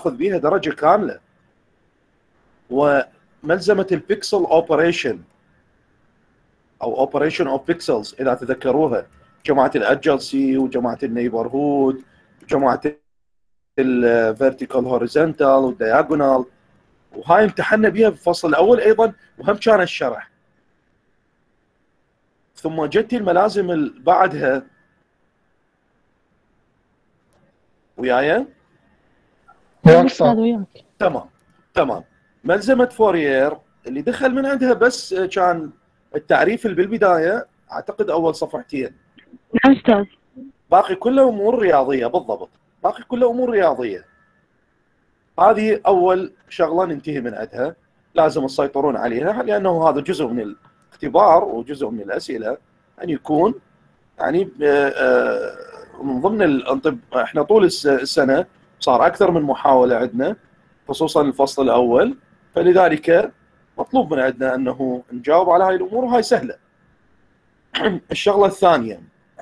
تاخذ بيها درجه كامله. وملزمه البيكسل اوبريشن او اوبريشن اوف بيكسلز اذا تذكروها، جماعه الادجنسي وجماعه النيبرهود وجماعه الفيرتيكال هوريزونتال والدياجونال، وهاي امتحنا بها في الفصل الاول ايضا، وهم كان الشرح. ثم جت الملازم اللي بعدها. وياي؟ وياك استاذ وياك. تمام. ملزمه فوريير اللي دخل من عندها بس كان التعريف اللي بالبدايه، اعتقد اول صفحتين. نعم استاذ. باقي كله امور رياضيه. بالضبط، باقي كله امور رياضيه. هذه اول شغله ننتهي من عندها، لازم تسيطرون عليها، لانه هذا جزء من الاختبار وجزء من الاسئله ان يكون يعني من ضمن احنا طول السنه صار اكثر من محاوله عندنا، خصوصا الفصل الاول، فلذلك مطلوب من عندنا انه نجاوب على هاي الامور، وهاي سهله. الشغله الثانيه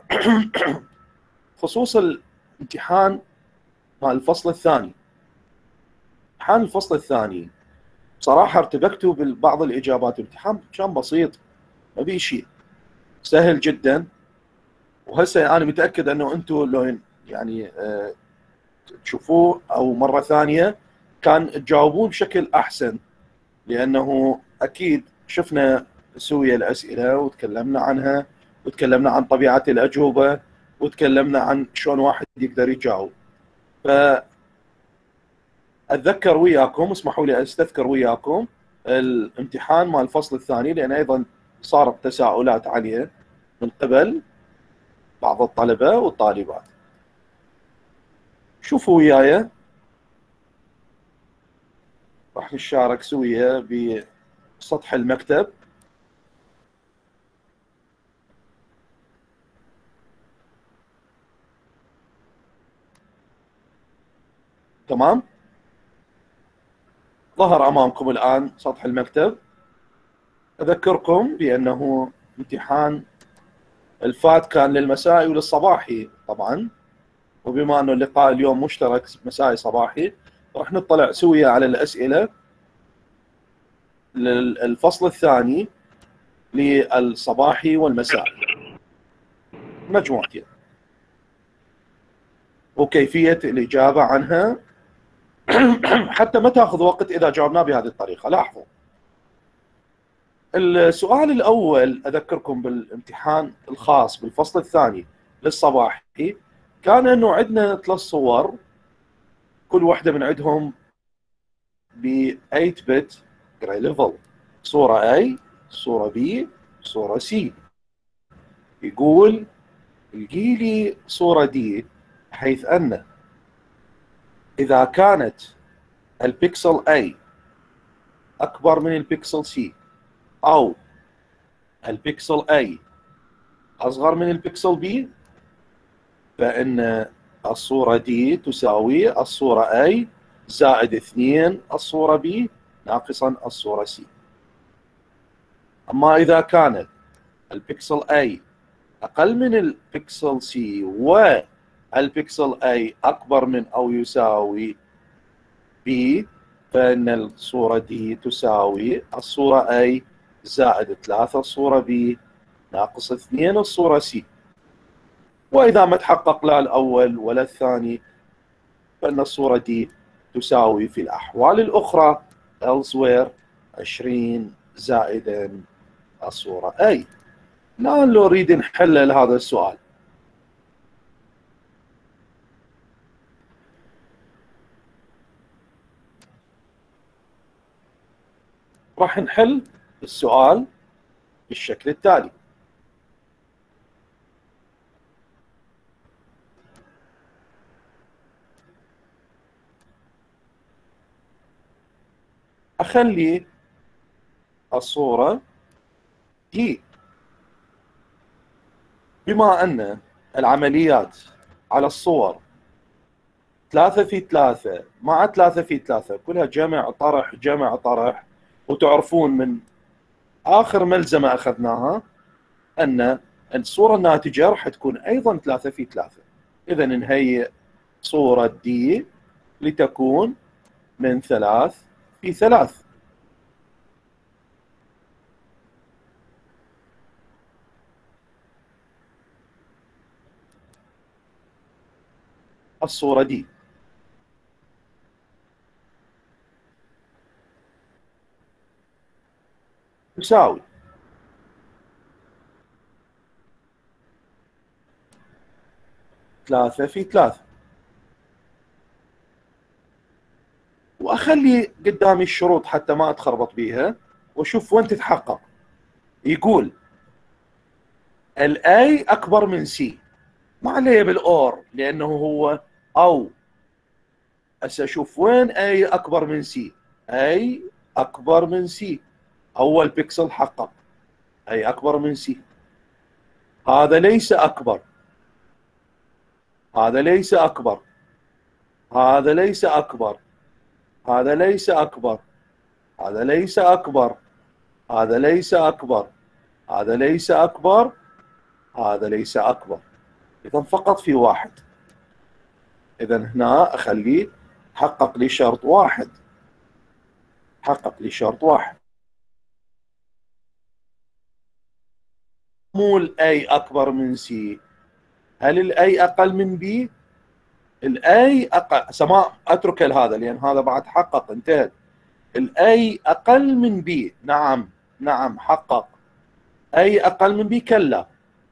خصوص الامتحان مال الفصل الثاني. امتحان الفصل الثاني بصراحه ارتبكتوا ببعض الاجابات. الامتحان كان بسيط، ما بيه شيء، سهل جدا. وهسه انا متاكد انه انتم لو يعني تشوفوه او مره ثانيه كان تجاوبون بشكل احسن، لانه اكيد شفنا سوية الاسئله وتكلمنا عنها، وتكلمنا عن طبيعه الاجوبه، وتكلمنا عن شلون واحد يقدر يجاوب. اتذكر وياكم، اسمحوا لي استذكر وياكم الامتحان مال الفصل الثاني، لان ايضا صارت تساؤلات عليه من قبل بعض الطلبه والطالبات. شوفوا وياي، راح نشارك سويا بسطح المكتب. تمام، ظهر امامكم الان سطح المكتب. اذكركم بانه امتحان الفات كان للمسائي وللصباحي طبعا، وبما انه اللقاء اليوم مشترك مسائي صباحي، راح نطلع سويا على الاسئله للفصل الثاني للصباحي والمسائي مجموعتين، وكيفيه الاجابه عنها حتى ما تاخذ وقت اذا جاوبناه بهذه الطريقه. لاحظوا السؤال الاول، اذكركم بالامتحان الخاص بالفصل الثاني للصباحي كان انه عندنا 3 صور، كل واحده من عندهم ب 8 بت جراي ليفل. صوره A، صوره B، صوره C. يقول القي لي صوره D حيث ان اذا كانت البكسل A اكبر من البكسل C، او البكسل A اصغر من البكسل B، فان الصورة D تساوي الصورة A زائد 2 الصورة B ناقصا الصورة C. اما اذا كانت البكسل A اقل من البكسل C والبكسل A اكبر من او يساوي B، فان الصورة D تساوي الصورة A زائد 3 الصورة B ناقص 2 الصورة C. وإذا ما تحقق لا الأول ولا الثاني، فإن الصورة دي تساوي في الأحوال الأخرى elsewhere 20 زائدا الصورة A. الآن لو نريد نحلل هذا السؤال، راح نحل السؤال بالشكل التالي. أخلي الصورة دي، بما أن العمليات على الصور 3 في 3 مع 3 في 3 كلها جمع طرح جمع طرح، وتعرفون من آخر ملزمة أخذناها أن الصورة الناتجة راح تكون أيضا 3 في 3. إذا نهيئ صورة دي لتكون من 3 في 3. الصورة دي تساوي 3 في 3. وأخلي قدامي الشروط حتى ما أتخربط بيها وأشوف وين تتحقق. يقول الأي أكبر من سي، ما عليه بالأور لأنه هو أو. هسه أشوف وين أي أكبر من سي. أي أكبر من سي، أول بيكسل حقق أي أكبر من سي. هذا ليس أكبر، هذا ليس أكبر، هذا ليس أكبر، هذا ليس أكبر، هذا ليس أكبر، هذا ليس أكبر، هذا ليس أكبر، هذا ليس أكبر. إذا فقط في واحد. إذا هنا أخليه حقق لي شرط واحد، حقق لي شرط واحد. مو الأي أكبر من سي. هل الأي أقل من بي؟ الأي أقل، سماء أترك هذا لأن هذا بعد حقق انتهت. الأي أقل من بي، نعم نعم حقق. أي أقل من بي كلا.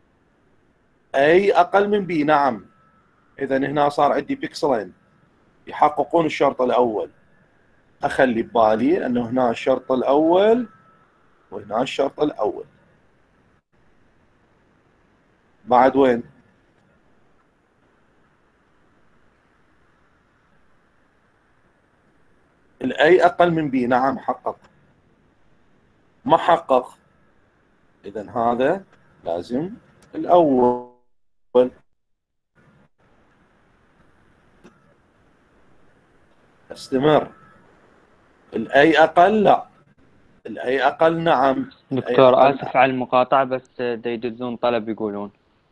أي أقل من بي نعم. إذا هنا صار عندي بيكسلين يحققون الشرط الأول. أخلي ببالي أنه هنا الشرط الأول وهنا الشرط الأول. بعد وين؟ الأي أقل من بي نعم حقق. ما حقق. إذا هذا لازم الأول. استمر. الأي أقل لا. الأي أقل نعم. دكتور آسف على المقاطعة، بس يدزون طلب يقولون.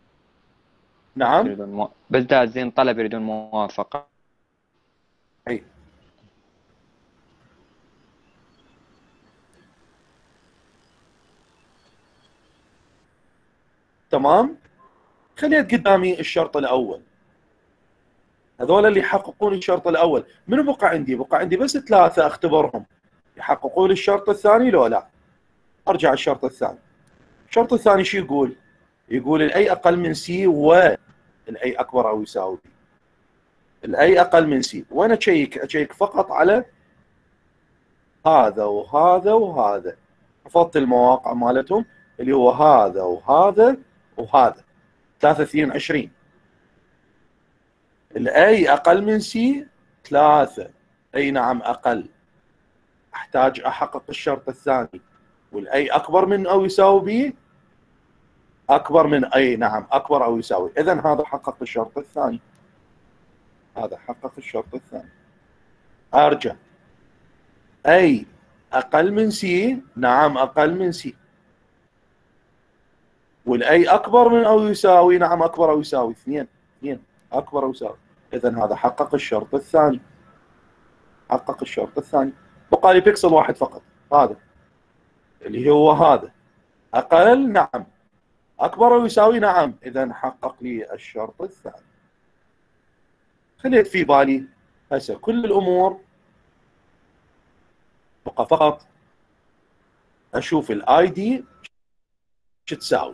نعم. بس دازين طلب يريدون موافقة. أي. تمام. خليت قدامي الشرط الأول. هذول اللي يحققون الشرط الأول. منو بقى عندي؟ بقى عندي بس 3 أختبرهم يحققون الشرط الثاني لو لا. أرجع الشرط الثاني. الشرط الثاني شو يقول؟ يقول الأي أقل من سي والأي أكبر أو يساوي بي. الأي أقل من سي. وين أشيك؟ أشيك فقط على هذا وهذا وهذا. حفظت المواقع مالتهم اللي هو هذا وهذا وهذا. 3 22. الأي أقل من سي 3. أي نعم أقل. أحتاج أحقق الشرط الثاني. والأي أكبر من أو يساوي بي. أكبر من أي نعم أكبر أو يساوي. إذن هذا حقق الشرط الثاني. هذا حقق الشرط الثاني. أرجع. أي أقل من سي نعم أقل من سي. والأي أكبر من أو يساوي نعم أكبر أو يساوي. 2 أكبر أو يساوي. إذن هذا حقق الشرط الثاني. حقق الشرط الثاني. بقى لي بيكسل واحد فقط، هذا اللي هو هذا. أقل نعم أكبر أو يساوي نعم. إذن حقق لي الشرط الثاني. خليت في بالي هسه كل الأمور. بقى فقط أشوف الآي دي شو تساوي.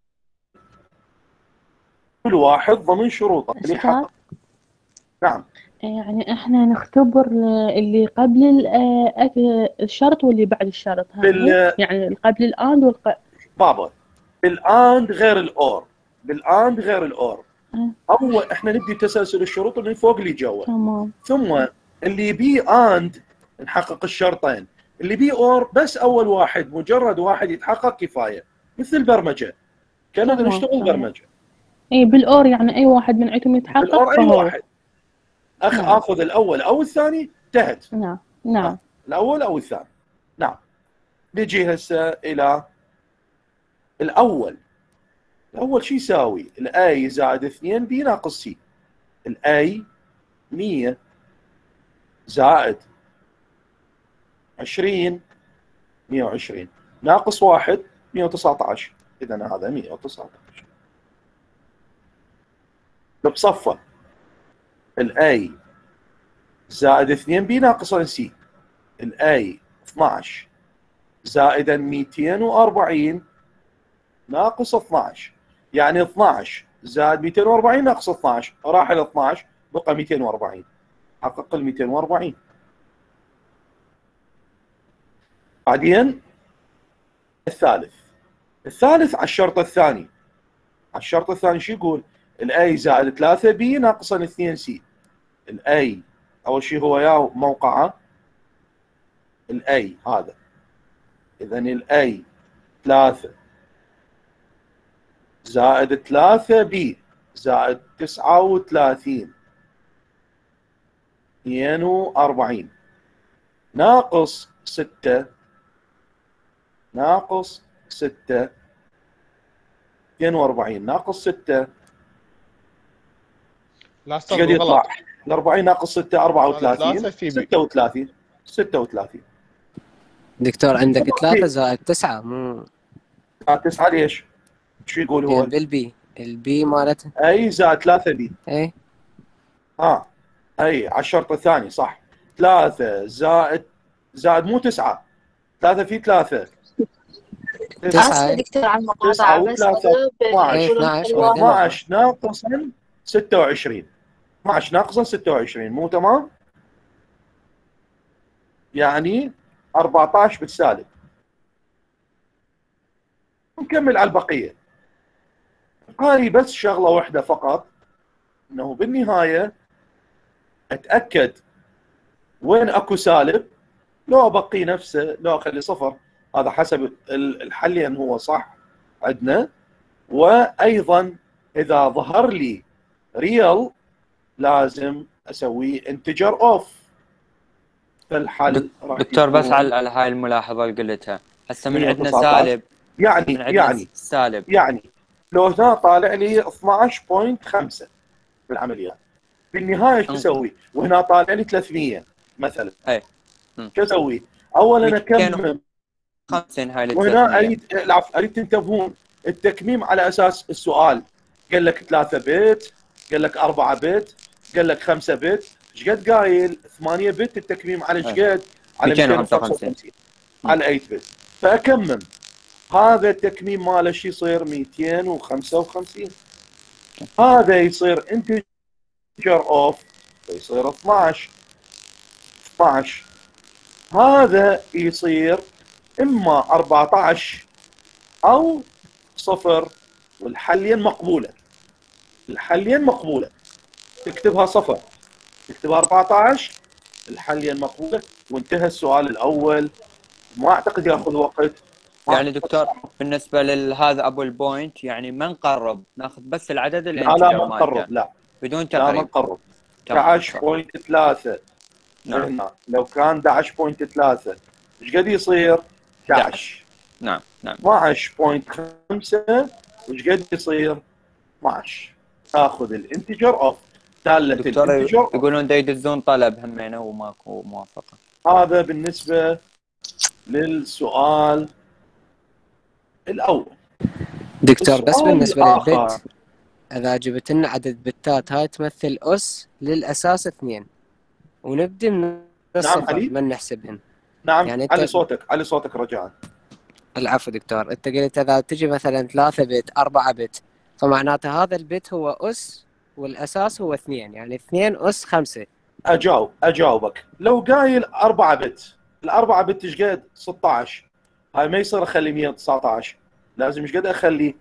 كل واحد ضمن شروطه اللي يحقق. نعم. يعني احنا نختبر اللي قبل الشرط واللي بعد الشرط. يعني قبل الآند بابا بالآند غير الأور. بالآند غير الأور. أول احنا نبدي تسلسل الشروط من فوق اللي جوا. تمام. ثم اللي بي آند نحقق الشرطين. اللي بي أور بس أول واحد، مجرد واحد يتحقق كفاية. مثل البرمجة كنا نشتغل برمجة. اي بالأور يعني أي واحد من عندهم يتحقق. بالأور أي واحد. نعم. آخذ الأول أو الثاني انتهت. نعم نعم. الأول أو الثاني. نعم. نجي هسه إلى الأول. الأول شو يساوي؟ الأي زائد 2 بي ناقص سي. الأي 100 زائد 20 120 ناقص 1 119. إذا هذا 119. بصفة الA زائد 2B ناقصا C. الA 12 زائدا 240 ناقص 12. يعني 12 زائد 240 ناقص 12 راح ال 12 بقى 240. حقق ال 240. بعدين الثالث على الشرط الثاني. على الشرط الثاني شو يقول؟ الA زائد 3B ناقصا 2C. الA أول شيء هو يا موقعه الA هذا. إذا الA 3 زائد 3B زائد 39 42 ناقص 6 42 ناقص 6 لا ايش قد يطلع؟ ال 40 ناقص 6 34 36. دكتور عندك 3 زائد 9 مو 9 ليش؟ شو يقول هو؟ بالبي البي مالته اي زائد 3 بي. اي اي على الشرط الثاني صح. 3 زائد مو 9. 3 في 3 9 دكتور على المقاطعة بس 12 ناقصا 26. 12 ناقصا 26 مو تمام؟ يعني 14 بالسالب. نكمل على البقية. هاي بس شغلة واحدة فقط، انه بالنهاية اتأكد وين اكو سالب، لو ابقي نفسه لو اخلي صفر، هذا حسب الحل هو صح عندنا. وايضا اذا ظهر لي ريال لازم اسوي انتجر اوف. فالحل دكتور بس على هاي الملاحظة اللي قلتها هسه من عندنا سالب، يعني لو هنا طالع لي 12.5 بالعمليات بالنهايه شو اسوي؟ وهنا طالع لي 300 مثلا. شو اسوي؟ اولا اكمم 5 هاي وهنا اريد تنتبهون التكميم على اساس السؤال. قال لك 3 بت، قال لك 4 بت، قال لك 5 بت. ايش قد قايل؟ 8 بت التكميم على ايش قد؟ على 255 على 8 بت. فاكمم هذا التكميم ماله شو يصير؟ 255. هذا يصير انتجر اوف يصير 12. هذا يصير اما 14 او 0 والحلين مقبوله. تكتبها 0 تكتبها 14 الحلين مقبوله وانتهى السؤال الاول. ما اعتقد ياخذ وقت. يعني دكتور بالنسبه لهذا ابو البوينت يعني ما نقرب، ناخذ بس العدد اللي لا ما نقرب، لا بدون تقريب. لا ما نقرب. 11.3 هنا لو كان 11.3 ايش قد يصير؟ 11. نعم 12.5 ايش قد يصير؟ 12. تاخذ الانتجر اوف داله الانتجر. يقولون دا يدزون طلب همينه وماكو موافقه. هذا بالنسبه للسؤال الاول. دكتور بس بالنسبه للبت اذا جبت لنا عدد بتات هاي تمثل اس للاساس 2 ونبدي من الصفر من نحسبهن. نعم يعني علي صوتك رجاء. العفو دكتور. انت قلت اذا تجي مثلا 3 بت 4 بت فمعناته هذا البت هو اس والاساس هو 2، يعني 2 اس 5. اجاوبك. لو قايل 4 بت، ال4 بت ايش قد؟ 16. هاي ما يصير اخلي 119، لازم ايش قد اخلي؟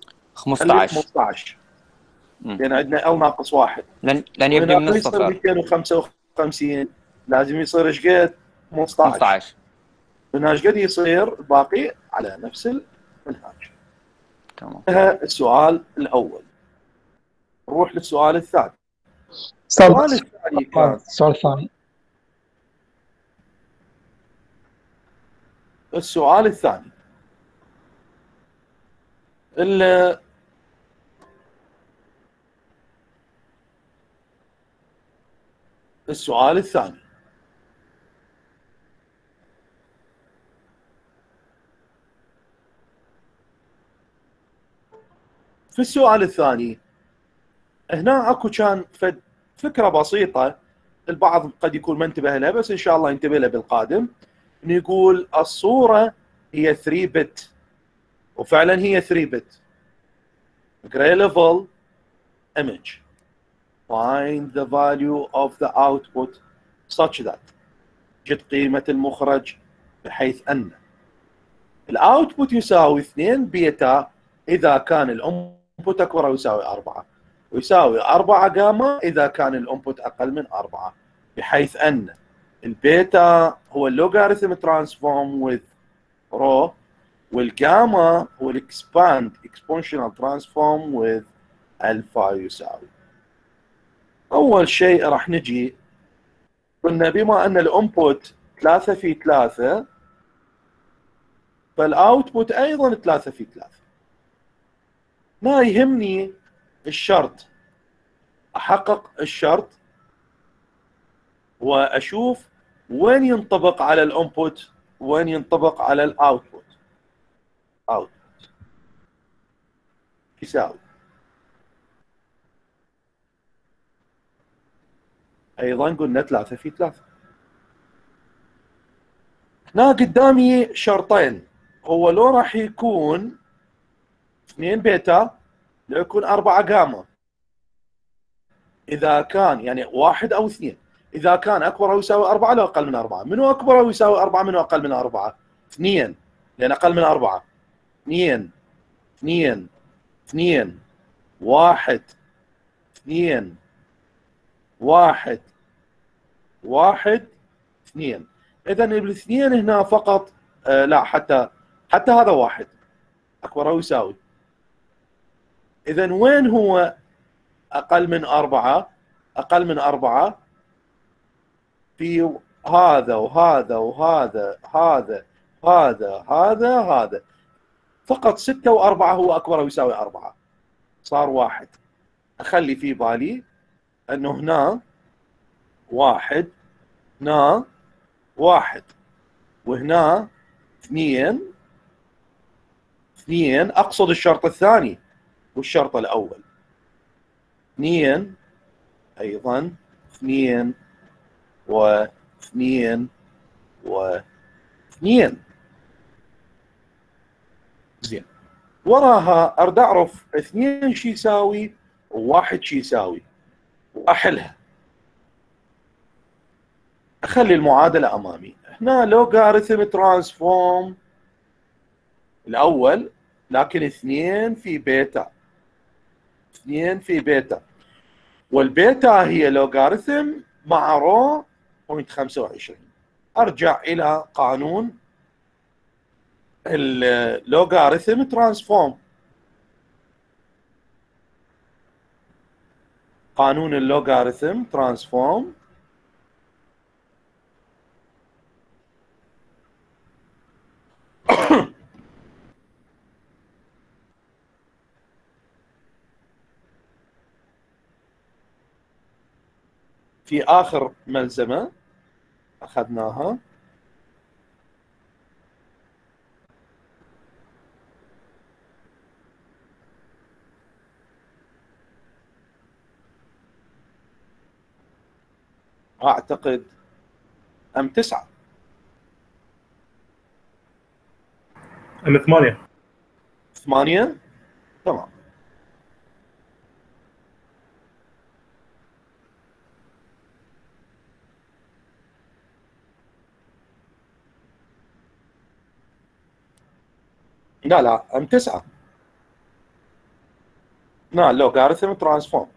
15. لان عندنا ال ناقص 1 لن يبدي من الصفر. 255 لازم يصير ايش قد؟ 15. هنا ايش قد يصير؟ باقي على نفس المنهاج. تمام. انتهى السؤال الاول. نروح للسؤال الثاني. السؤال الثاني في السؤال الثاني هنا اكو كان فكره بسيطه البعض قد يكون ما انتبه لها بس ان شاء الله ينتبه لها بالقادم، انه يقول الصوره هي 3 بت وفعلا هي 3 بت. gray level image find the value of the output such that جد قيمه المخرج بحيث ان الاوتبوت يساوي 2 بيتا اذا كان الانبوت اكبر او يساوي 4، ويساوي 4 جاما اذا كان الانبوت اقل من 4، بحيث ان البيتا هو اللوغاريثم ترانسفورم with رو، والجاما هو الاكسباند اكسبونشنال ترانسفورم with الفا يساوي. اول شيء راح نجي قلنا بما ان الانبوت 3 في 3 فالاوتبوت ايضا 3 في 3. ما يهمني الشرط، احقق الشرط واشوف وين ينطبق على الانبوت وين ينطبق على الاوتبوت. اوتبوت يساوي ايضا قلنا 3 في 3. هنا قدامي شرطين، هو لو راح يكون 2 بيتا لو يكون 4 جاما اذا كان يعني 1 او 2، اذا كان اكبر او يساوي 4 لو اقل من 4، منو اكبر او يساوي 4 منو اقل من 4؟ 2 لان اقل من 4. 2 2 2 1 2 1 1 2. اذا الاثنين هنا فقط لا حتى هذا 1 اكبر او يساوي. اذا وين هو اقل من 4؟ اقل من 4 في هذا وهذا وهذا هذا هذا فقط 6 و4 هو اكبر او يساوي 4 صار 1. اخلي في بالي انه هنا 1 هنا 1 وهنا 2 اقصد الشرط الثاني والشرط الاول 2 ايضا 2 و2 و2. زين وراها اريد اعرف 2 شي يساوي و1 شي يساوي واحلها. اخلي المعادله امامي. هنا لوغاريثم ترانسفورم الاول لكن 2 في بيتا، 2 في بيتا، والبيتا هي لوغاريثم مع رو 0.25. ارجع الى قانون اللوغاريثم ترانسفورم. قانون اللوغاريثم ترانسفورم في آخر ملزمة أخذناها أعتقد أم 9 أم 8 8 تمام. لا أم 9 لا لوغاريثم ترانسفورم.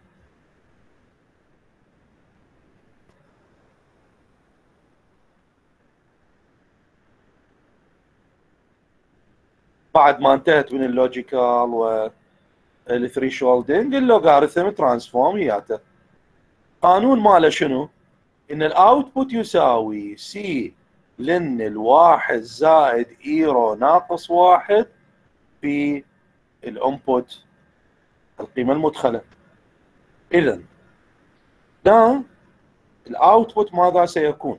بعد ما انتهت من اللوجيكال والثريشولدنج اللوغاريثم ترانسفورم هياته قانون ماله شنو؟ ان الاوتبوت يساوي سي لن الواحد زائد ايرو ناقص 1 في الانبوت القيمه المدخله. اذا ده الاوتبوت ماذا سيكون؟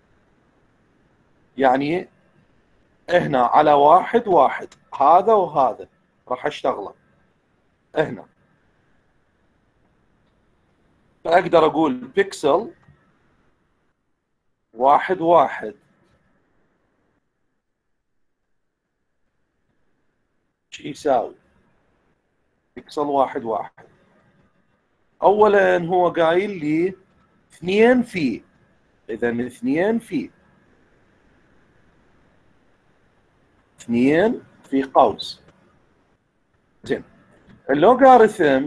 يعني هنا على 1 1 هذا وهذا راح اشتغله هنا. فأقدر أقول بيكسل 1 1 شو يساوي؟ بيكسل 1 1. أولا هو قايل لي 2 في، إذا 2 في 2 في قوس. زين، اللوغاريثم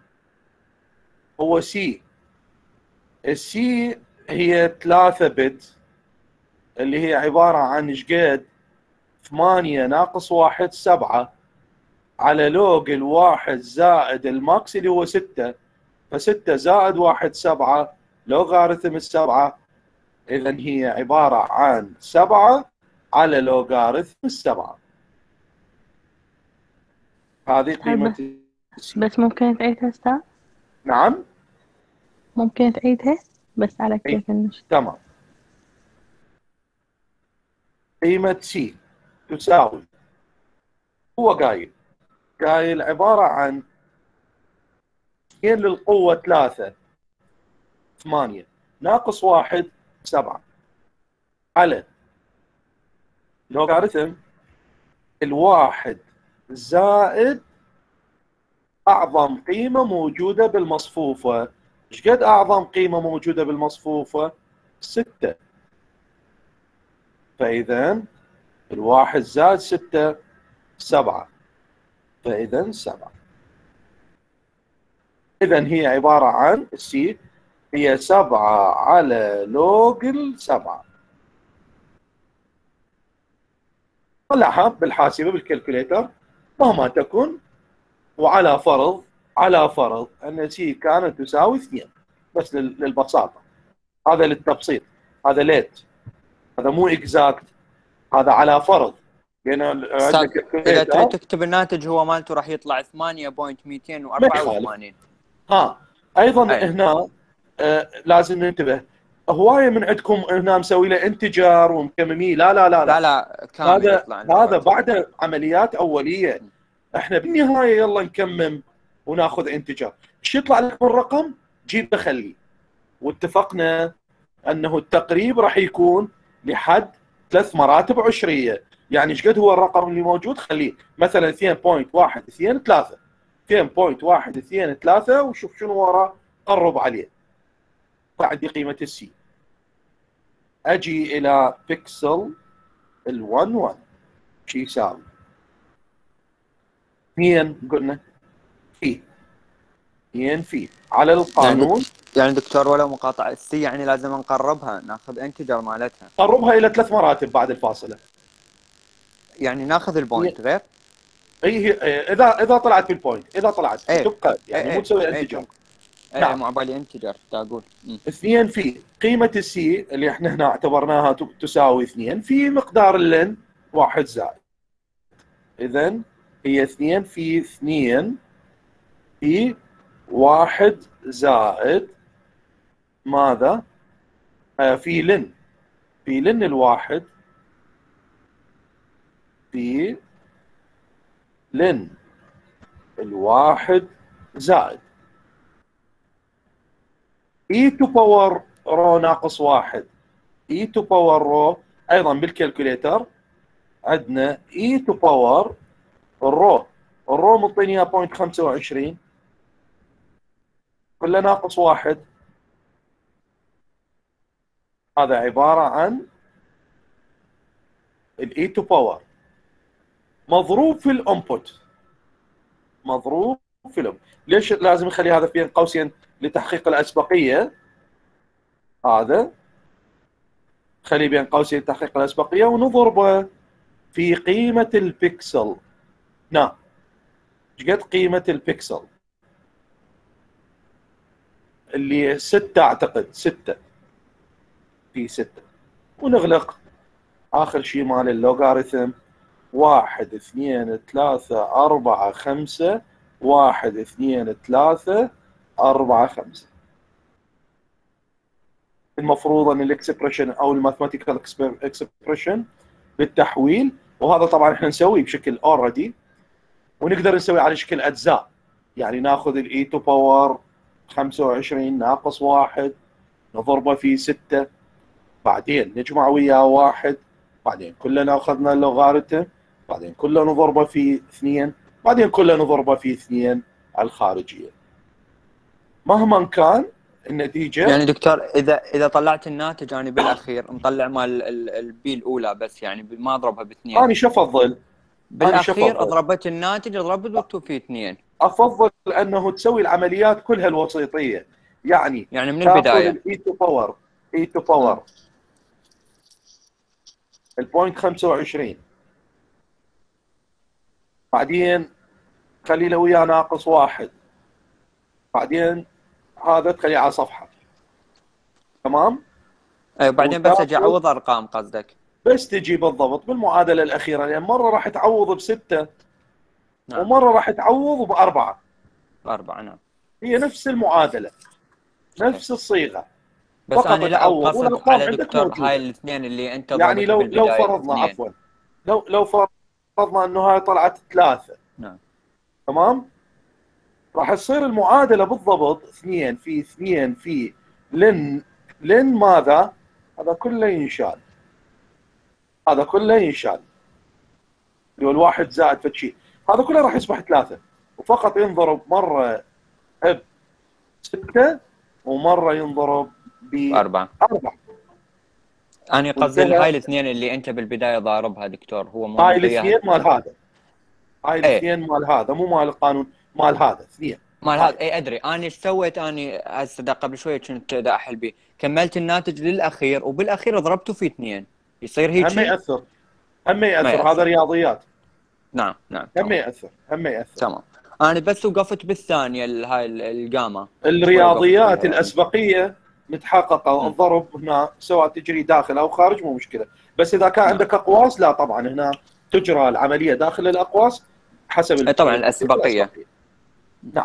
هو سي. السي هي 3 بت، اللي هي عبارة عن شقد 8 ناقص 1 7 على لوج الواحد زائد الماكس اللي هو 6، ف6 زائد 1 7 لوغاريثم ال7. إذا هي عبارة عن 7 على لوغاريثم ال7. هذه قيمة بس ممكن تعيدها أستاذ؟ نعم ممكن تعيدها بس على إيه. كيف النشر. تمام. قيمة سي تساوي، هو قايل عبارة عن 2 للقوة 3 8 ناقص 1 7 على لوغاريثم الواحد زائد أعظم قيمة موجودة بالمصفوفة. ايش قد أعظم قيمة موجودة بالمصفوفة؟ 6. فإذا الواحد زائد 6 7، فإذا 7. إذا هي عبارة عن السي هي 7 على لوج 7. طلعها بالحاسبة بالكالكوليتر مهما تكن، وعلى فرض أن سي كانت تساوي 2، بس للبساطة. هذا للتبسيط، هذا ليت، هذا مو اكزاكت، هذا على فرض. إذا تريد تكتب الناتج هو مالته راح يطلع 8.284. أيضا هنا لازم ننتبه، هواية من عندكم هنا مسوي له انتجر ومكمميه. لا كامل. هذا بعد عمليات أولية. احنا بالنهاية يلا نكمم وناخذ انتجر. ايش يطلع لك من رقم جيبه خليه. واتفقنا انه التقريب راح يكون لحد 3 مراتب عشرية. يعني ايش قد هو الرقم اللي موجود خليه، مثلا 2.123 2.123 وشوف شنو وراه قرب عليه. فعندي قيمة السي. اجي الى بيكسل ال11 شو يساوي؟ 2 قلنا في 2 في على القانون. يعني دكتور ولا مقاطعة السي يعني لازم نقربها، ناخذ انتجر مالتها. قربها الى 3 مراتب بعد الفاصلة. يعني ناخذ البوينت غير؟ اي اذا طلعت في البوينت، اذا طلعت تبقى يعني مو تسوي انتجر. نعم. مع بالي انتجر تقول 2 في قيمة السي اللي احنا هنا اعتبرناها تساوي 2 في مقدار اللن 1 زائد. اذا هي 2 في 2 في 1 زائد ماذا؟ في لن الواحد في لن الواحد زائد e to power رو ناقص 1 e to power رو. ايضا بالكالكوليتر عندنا e to power الرو مطيني اياه 0.25 كله ناقص 1. هذا عبارة عن الاي تو باور مضروب في الانبوت. ليش لازم نخلي هذا بين قوسين لتحقيق الاسبقية؟ هذا خليه بين قوسين لتحقيق الاسبقية ونضربه في قيمة البكسل. نعم، ايش قد قيمة البكسل؟ اللي 6 اعتقد 6 في 6. ونغلق اخر شيء مال اللوغاريثم 1 2 3 4 5 1 2 3 4 5. المفروض ان الاكسبريشن او الماثماتيكال اكسبريشن بالتحويل، وهذا طبعا احنا نسويه بشكل اوريدي ونقدر نسوي على شكل اجزاء. يعني ناخذ الاي تو باور 25 ناقص 1 نضربه في 6، بعدين نجمع وياه 1، بعدين كلنا اخذنا اللوغاريتم، بعدين كله نضربه في 2، بعدين كله نضربه في 2 الخارجيه. مهما كان النتيجه. يعني دكتور اذا طلعت الناتج انا بالاخير مطلع مال البي الاولى بس، يعني ما اضربها باثنين. انا شو افضل؟ بالاخير ضربت الناتج ضربته في 2. افضل انه تسوي العمليات كلها الوسيطيه، يعني من البدايه الاي تو باور البوينت 25، بعدين خلي له وياه ناقص 1، بعدين هذا تخليه على صفحه. تمام. اي بعدين بس اجي اعوض ارقام قصدك؟ بس تجي بالضبط بالمعادله الاخيره، لان يعني مره راح تعوض ب6 نعم. ومره راح تعوض ب4. 4 نعم. هي نفس المعادله نفس الصيغه، بس فقط انا لا تعوض اقصد على دكتور هاي الاثنين اللي انت يعني لو فرضنا عفوا لو فرضنا انه هاي طلعت 3. نعم. تمام. راح تصير المعادله بالضبط 2 في 2 في لن ماذا؟ هذا كله ينشال، هذا كله ينشال، اللي هو الواحد زائد فشي، هذا كله راح يصبح 3، وفقط ينضرب مره ب6 ومره ينضرب ب4. انا قصدي هاي الاثنين اللي انت بالبدايه ضاربها دكتور، هو مو هاي الاثنين مال هذا، هاي الاثنين مال هذا، مو مال القانون، مال هذا 2 مال هذا. اي ادري. انا ايش سويت؟ اني هسه قبل شويه كنت دا احل به، كملت الناتج للاخير وبالاخير ضربته في 2 يصير هيك. هم ياثر هذا رياضيات. نعم هم ياثر تمام. انا بس وقفت بالثانيه هاي الجاما. الرياضيات الاسبقيه متحققه، الضرب هنا سواء تجري داخل او خارج مو مشكله، بس اذا كان عندك اقواس لا طبعا هنا تجرى العمليه داخل الاقواس حسب طبعا الاسبقيه. نعم.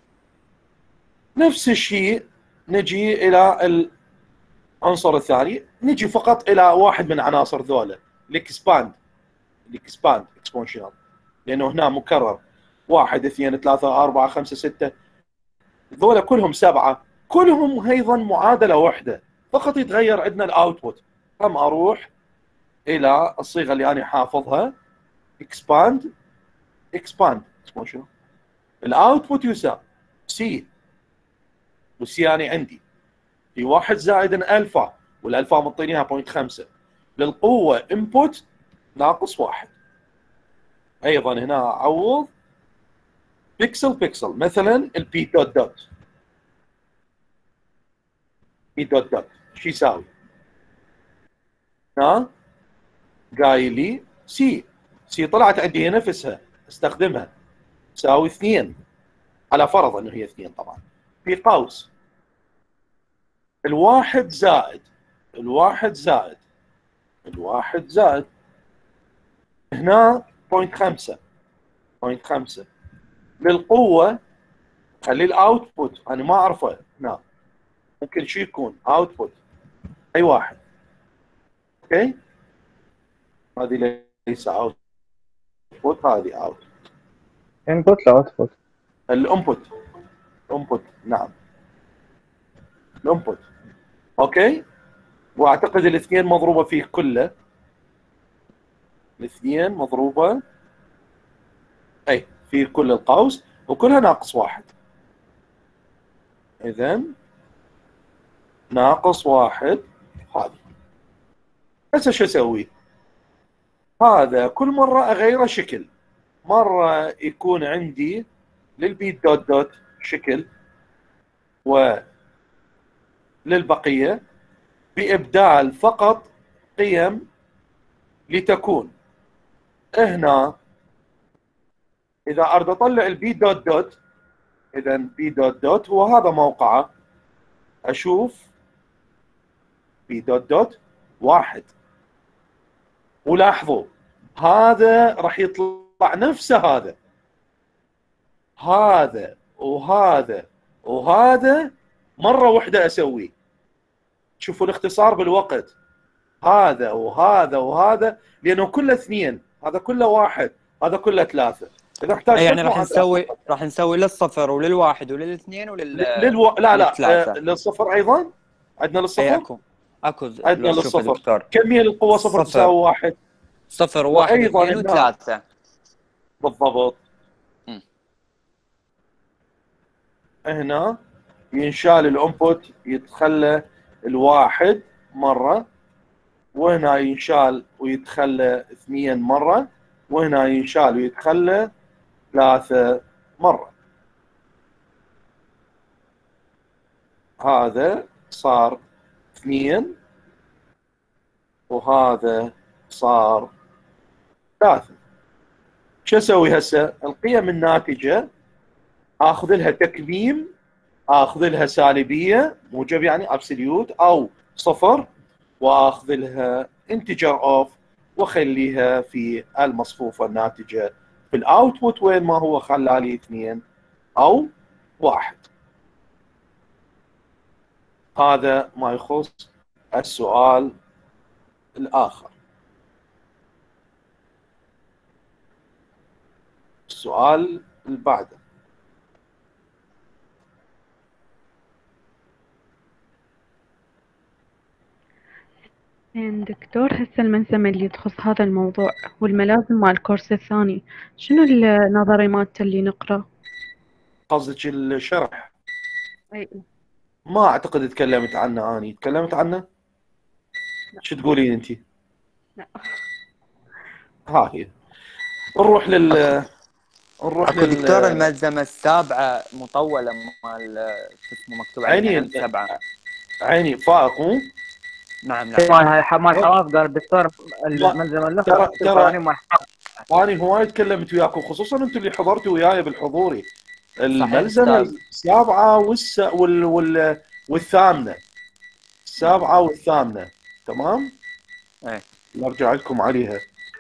نفس الشيء نجي الى العنصر الثاني، نجي فقط الى واحد من عناصر ذولا، الاكسباند اكسبونشنال، لانه هنا مكرر 1 2 3 4 5 6 ذولا كلهم 7، كلهم ايضا معادله واحده، فقط يتغير عندنا الاوتبوت. هم اروح الى الصيغه اللي انا حافظها اكسباند اكسبونشنال، الاوتبوت يساوي سي، والسي انا عندي في 1 زائد الفا، والالفا مطيني اياها 0.5 للقوه انبوت ناقص 1. ايضا هنا اعوض بيكسل مثلا البي دوت شو يساوي؟ قايل لي سي طلعت عندي هي نفسها استخدمها تساوي 2 على فرض انه هي 2 طبعا، في قوس الواحد زائد هنا 0.5 للقوة. خلي الاوتبوت انا ما اعرفه هنا، ممكن شو يكون اوتبوت اي واحد. اوكي هذه ليس اوتبوت، هذه اوت انبوت لاوتبوت، الانبوت نعم الانبوت. اوكي واعتقد الاثنين مضروبه فيه كله، الاثنين مضروبه اي في كل القوس وكلها ناقص 1. اذا ناقص 1 هذا. هسه شو اسوي؟ هذا كل مره اغيره شكل، مره يكون عندي للبي دوت شكل وللبقيه بابدال فقط قيم لتكون هنا. اذا اريد اطلع البي دوت اذا بي دوت هو هذا موقعه، اشوف بي دوت 1. ولاحظوا هذا راح يطلع نفسه هذا وهذا مره واحده اسويه. شوفوا الاختصار بالوقت، هذا وهذا لانه كله 2، هذا كله 1، هذا كله 3. اذا احتاج يعني ختم راح نسوي للصفر وللواحد وللاثنين لا للثلاثة. للصفر ايضا عندنا للصفر. اكو عندنا لو شوف يا للصفر دكتور، كمية القوة صفر تساوي 1. صفر واحد وايضا اثنين وثلاثة. بالضبط. هنا ينشال الانبوت يتخلى الواحد مرة، وهنا ينشال ويتخلى 2 مرة، وهنا ينشال ويتخلى 3 مرة. هذا صار 2 وهذا صار 3. شو اسوي هسه؟ القيم الناتجة اخذ لها تكميم، اخذ لها سالبية موجب يعني ابسوليوت او صفر، واخذ لها انتجر اوف واخليها في المصفوفة الناتجة في الاوتبوت وين ما هو خلالي 2 او 1. هذا ما يخص السؤال الآخر. السؤال اللي بعده. دكتور، هسه الملزمة اللي تخص هذا الموضوع والملازم مال الكورس الثاني، شنو النظري مالته اللي نقرأ؟ قصدك الشرح؟ أي. ما أعتقد تكلمت عنه. أني تكلمت عنه؟ شو تقولين أنت؟ لا. ها هي. نروح دكتور الملزمة السابعة مطولة مال شو اسمه مكتوب عليها 7. عيني فائق مو؟ نعم. مال حواف قال الدكتور الملزمة الأخرى ترى أنا هواي تكلمت وياكم، خصوصا أنتم اللي حضرتوا وياي بالحضوري. الملزمة السابعة والثامنة. السابعة والثامنة تمام؟ ايه نرجع لكم عليها.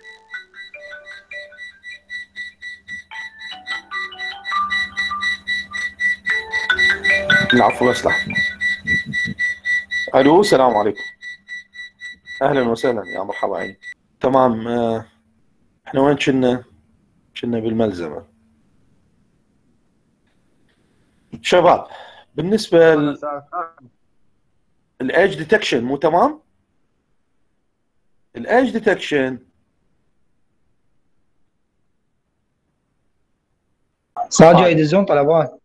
العفو اسلح. الو السلام عليكم. اهلا وسهلا يا مرحبا عيني. تمام. احنا وين كنا بالملزمة شباب. بالنسبة الايدج ديتكشن مو تمام؟ الايدج ديتكشن راجع يدزون طلبات.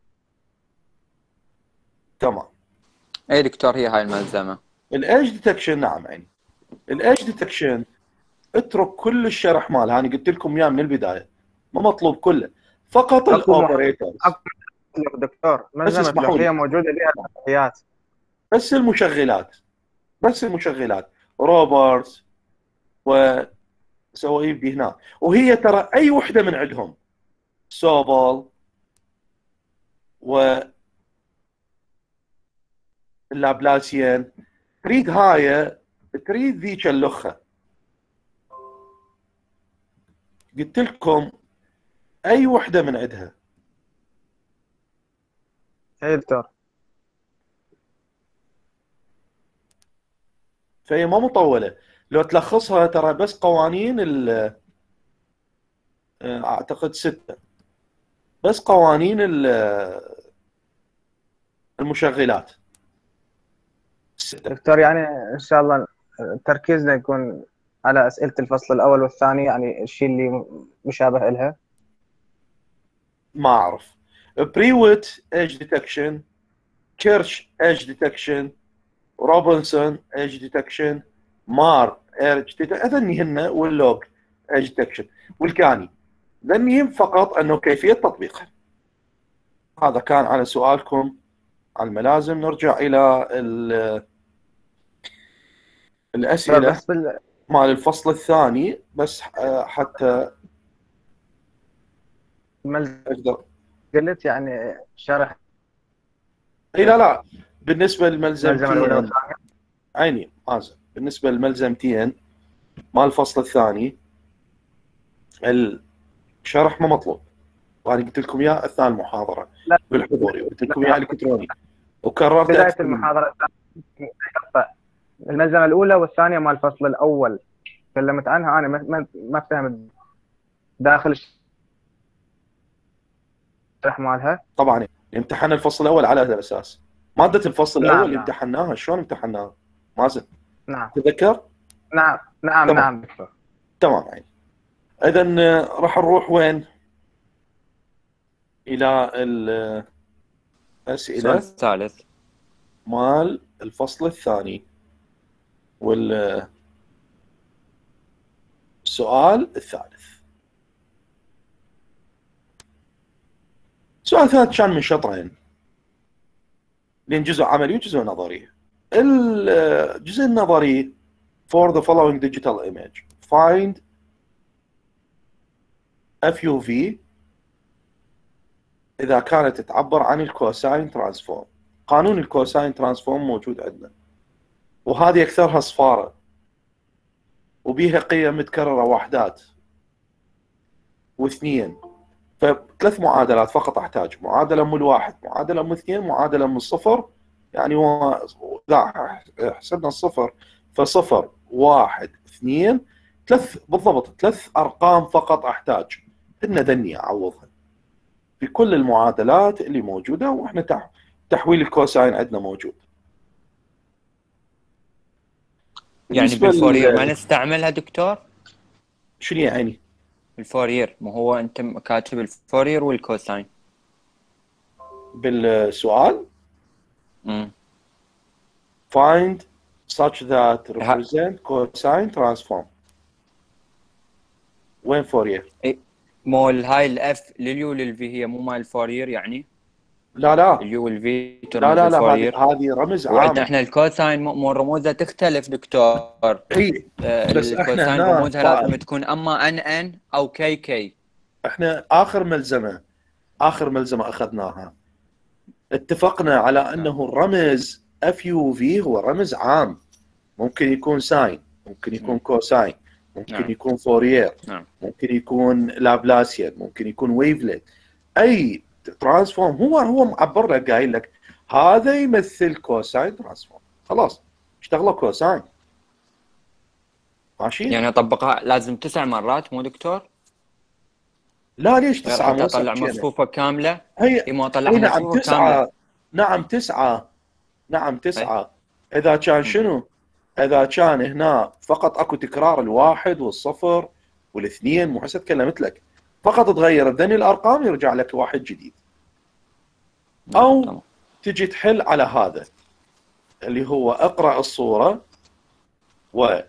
تمام. اي دكتور هي هاي الملزمة الايدج ديتكشن. نعم عيني. الايدج ديتكشن اترك كل الشرح مالها، انا قلت لكم اياه من البدايه، ما مطلوب كله، فقط الاوبريتورز. دكتور ملزمة الأخيرة موجودة لها الأخيات، بس المشغلات روبرتس وسواليف دي هنا، وهي ترى اي وحده من عندهم سوبل و اللابلاسيان تريد هاي، تريد ذيك اللخه. قلت لكم اي وحده من عندها. اي دكتور. فهي ما مطوله، لو تلخصها ترى بس قوانين اعتقد 6 بس قوانين المشغلات 6. دكتور يعني ان شاء الله تركيزنا يكون على اسئله الفصل الاول والثاني، يعني الشيء اللي مشابه لها. ما اعرف. بريوت ايج ديتكشن، كيرش ايج ديتكشن، روبنسون ايج ديتكشن، مار ايج ديتكشن، هذني هن واللوج ايج ديتكشن والكاني. ذنيهم فقط انه كيفيه تطبيقها. هذا كان على سؤالكم على الملازم. نرجع الى الاسئله مال الفصل الثاني بس حتى اقدر قلت يعني شرح. اي لا بالنسبه للملزمتين عيني مازن، بالنسبه للملزمتين مال الفصل الثاني الشرح ما مطلوب، وانا قلت لكم اياه اثناء المحاضره بالحضوري، وقلت لكم اياه الكتروني وكررت بدايه المحاضره. الملزمه الاولى والثانيه مال الفصل الاول تكلمت عنها، انا ما فهمت داخل الشرح مالها؟ طبعا امتحنا الفصل الاول على هذا الاساس. ماده الفصل نعم، الاول اللي نعم. امتحناها شلون امتحناها؟ مازن نعم تذكر؟ نعم نعم تمام. نعم دكتور. تمام يعني. اذا راح نروح وين؟ الى السؤال الاسئله الثالث. مال الفصل الثاني. والسؤال الثالث. السؤال الثالث كان من شطرين، لان جزء عملي وجزء نظري. الجزء النظري for the following digital image find FUV إذا كانت تعبر عن الكوساين ترانسفورم. قانون الكوساين ترانسفورم موجود عندنا، وهذه أكثرها صفارة وبيها قيم متكررة وحدات واثنين. فثلاث معادلات فقط أحتاج: معادلة من الواحد، معادلة من اثنين، معادلة من الصفر. يعني إذا حسبنا الصفر فصفر واحد اثنين ثلاث، بالضبط ثلاث أرقام فقط أحتاج، هن ذني أعوضها في كل المعادلات اللي موجودة. وإحنا تحويل الكوساين عندنا موجود. يعني بالفورير ما نستعملها دكتور؟ شنو يعني؟ الفورير، ما هو أنت كاتب الفورير والكوساين بالسؤال؟ find such that represent cosine transform. وين فورير؟ مو هاي الاف لليو للفي هي مو مال الفورير يعني؟ لا اليو والفي لا هذه رمز عام. احنا الكوساين مو رموزها تختلف دكتور. اي بس الكوساين رموزها لازم تكون اما ان او كي. احنا اخر ملزمه اخذناها اتفقنا على انه الرمز اف يو في هو رمز عام، ممكن يكون ساين، ممكن يكون كوساين، ممكن يكون فورير، ممكن يكون لابلاسيان، ممكن يكون ويفلت. اي ترانسفورم هو معبر لك، قايل لك هذا يمثل كوساين ترانسفورم، خلاص اشتغلوا كوساين. ماشي؟ يعني اطبقها لازم 9 مرات مو دكتور؟ لا ليش 9؟ مو اطلع مصفوفه كامله؟ هي ما اطلع نعم 9. نعم 9. اذا كان شنو؟ اذا كان هنا فقط اكو تكرار الواحد والصفر والاثنين، مو هسه تكلمت لك، فقط تغير بذني الارقام يرجع لك واحد جديد. او تجي تحل على هذا اللي هو اقرا الصوره و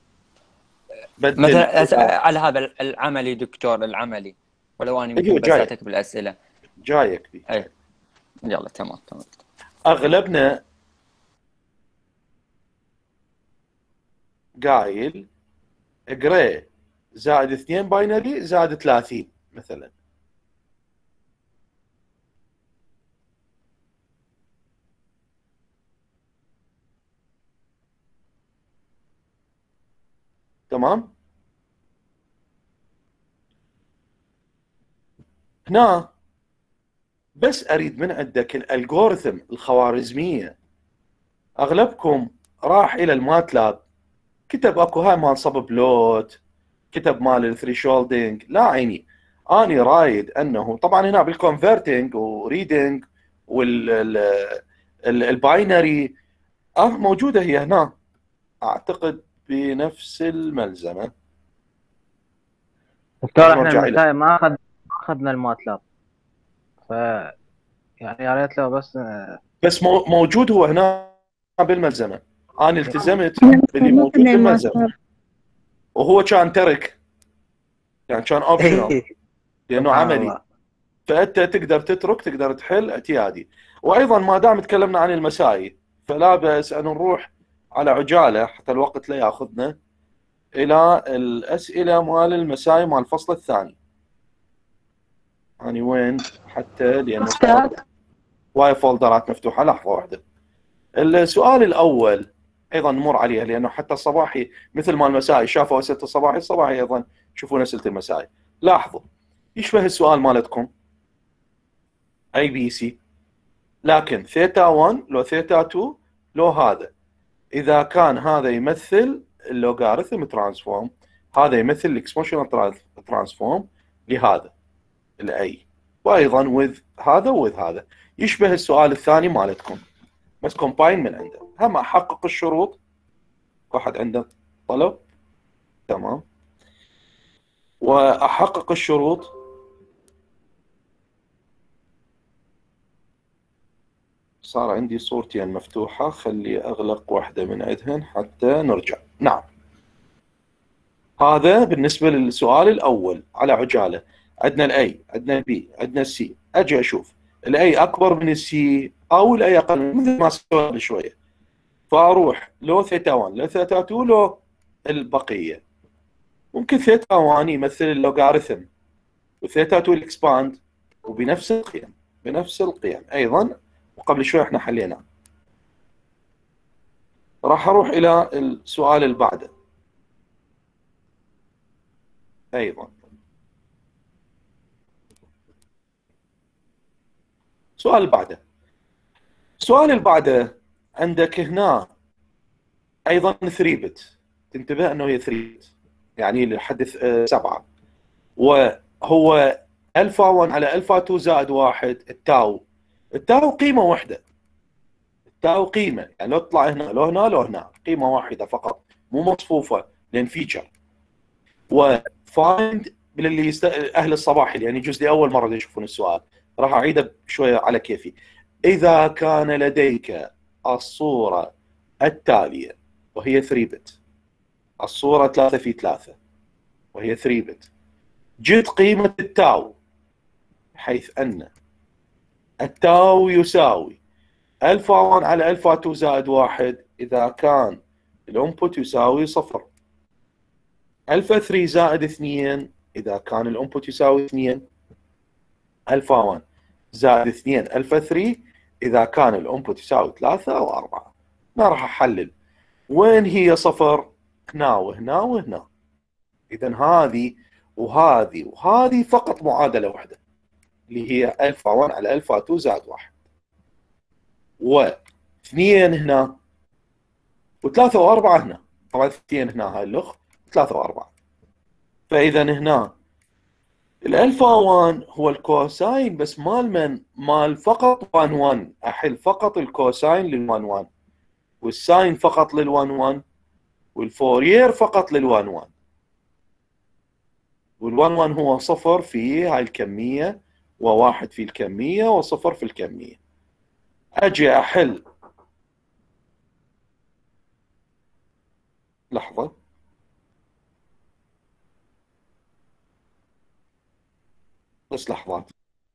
مثلا على هذا العملي دكتور، العملي ولو اني ممكن بساتك بالاسئله جايك دي. اي يلا تمام. اغلبنا قايل اقرا زائد 2 باينري زائد 30 مثلا. تمام؟ هنا بس اريد من عندك الالجوريثم الخوارزميه. اغلبكم راح الى الماتلاب كتب اكو هاي مال صب بلوت، كتب مال الثريشولدينج. لا عيني، اني رايد انه طبعا هنا بالكونفرتنج وريدنج والباينري موجوده هي هنا اعتقد بنفس الملزمه. دكتور احنا المسائل ما اخذنا الماتلاب، ف يعني يا ريت لو بس موجود هو هنا بالملزمه. انا التزمت باللي موجود بالملزمه، وهو كان ترك، يعني كان اوبشنال لانه عملي، فانت تقدر تترك، تقدر تحل اعتيادي. وايضا ما دام تكلمنا عن المسائي فلا باس ان نروح على عجاله حتى الوقت لا ياخذنا الى الاسئله مال المسائي مال الفصل الثاني. يعني وين حتى لانه وايد فولدرات مفتوحه. لحظه واحده. السؤال الاول ايضا نمر عليها لانه حتى الصباحي مثل ما المسائي شافوا اسئله الصباحي ايضا يشوفون اسئله المسائي. لاحظوا يشبه السؤال مالتكم اي بي سي، لكن ثيتا 1 لو ثيتا 2 لو هذا. اذا كان هذا يمثل اللوغاريثم ترانسفورم، هذا يمثل الاكسبونشنال ترانسفورم لهذا الاي، وايضا with هذا وذ هذا، يشبه السؤال الثاني مالتكم بس كومباين من عنده. هم احقق الشروط، واحد عنده طلب تمام، واحقق الشروط صار عندي صورتين مفتوحة، خلي اغلق واحدة من عندهن حتى نرجع. نعم، هذا بالنسبة للسؤال الأول على عجالة. عندنا الأي، عندنا البي، عندنا السي. أجي أشوف الأي أكبر من السي أو الأي أقل، مثل ما سوينا قبل شوية. فأروح لو ثيتا 1 لو ثيتا 2 لو البقية. ممكن ثيتا 1 يمثل اللوغاريثم وثيتا 2 الإكسباند، وبنفس القيم بنفس القيم أيضا، وقبل شوية احنا حلينا. راح أروح إلى السؤال اللي بعده أيضا. السؤال اللي بعده، السؤال اللي بعده عندك هنا ايضا 3 بت، تنتبه انه هي 3 بت يعني لحد 7، وهو الفا 1 على الفا 2 زائد 1 التاو. التاو قيمه واحده، التاو قيمه يعني لو تطلع هنا لو هنا لو هنا قيمه واحده فقط، مو مصفوفه لان فيتشر. وفايند للي اهل الصباح اللي يعني يجوز لي اول مره يشوفون السؤال، راح اعيده شويه على كيفي. إذا كان لديك الصورة التالية وهي 3 بت، الصورة 3 في 3 وهي 3 بت، جد قيمة التاو، حيث أن التاو يساوي ألفا 1 على ألفا 2 زائد 1 إذا كان الأنبوت يساوي 0، ألفا 3 زائد 2 إذا كان الأنبوت يساوي 2، ألفا 1 زائد 2 ألفا 3 إذا كان الأنبوت يساوي 3 أو 4. ما راح أحلل وين هي 0، هنا وهنا وهنا. إذا هذه وهذه وهذه فقط معادلة واحدة اللي هي ألفا 1 على ألفا 2 زائد 1، و2 هنا و3 و4 هنا. طبعا 2 هنا هاي الأخ، 3 و4. فإذا هنا الألفا 1 هو الكوساين بس مال فقط 1 1، أحل فقط الكوساين لل1 1، والساين فقط لل1 1، والفورير فقط لل1 1. وال1 1 هو 0 في هاي الكمية، و1 في الكمية، و0 في الكمية. أجي أحل، لحظة، بس لحظات.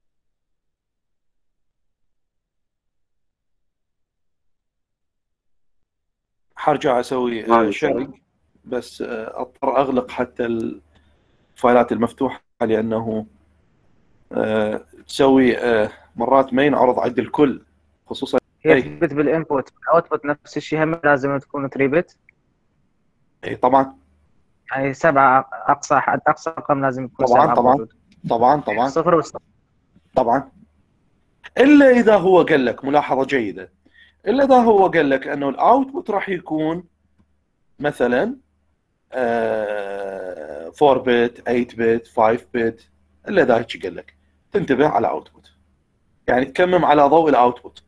حرجع أسوي شيرنج، بس أضطر أغلق حتى الفايلات المفتوحة لأنه تسوي مرات ما ينعرض عند الكل، خصوصا هي تثبت بالانبوت والاوتبوت نفس الشيء، هم لازم تكون 3 بت. اي طبعا، يعني 7 اقصى حد، اقصى رقم لازم يكون طبعا 7 طبعا موجود. طبعا 0 و0 طبعا، الا اذا هو قال لك ملاحظه جيده، الا اذا هو قال لك انه الاوتبوت راح يكون مثلا 4 بت 8 بت 5 بت، الا اذا هيك قال لك تنتبه على اوتبوت، يعني تكمم على ضوء الاوتبوت.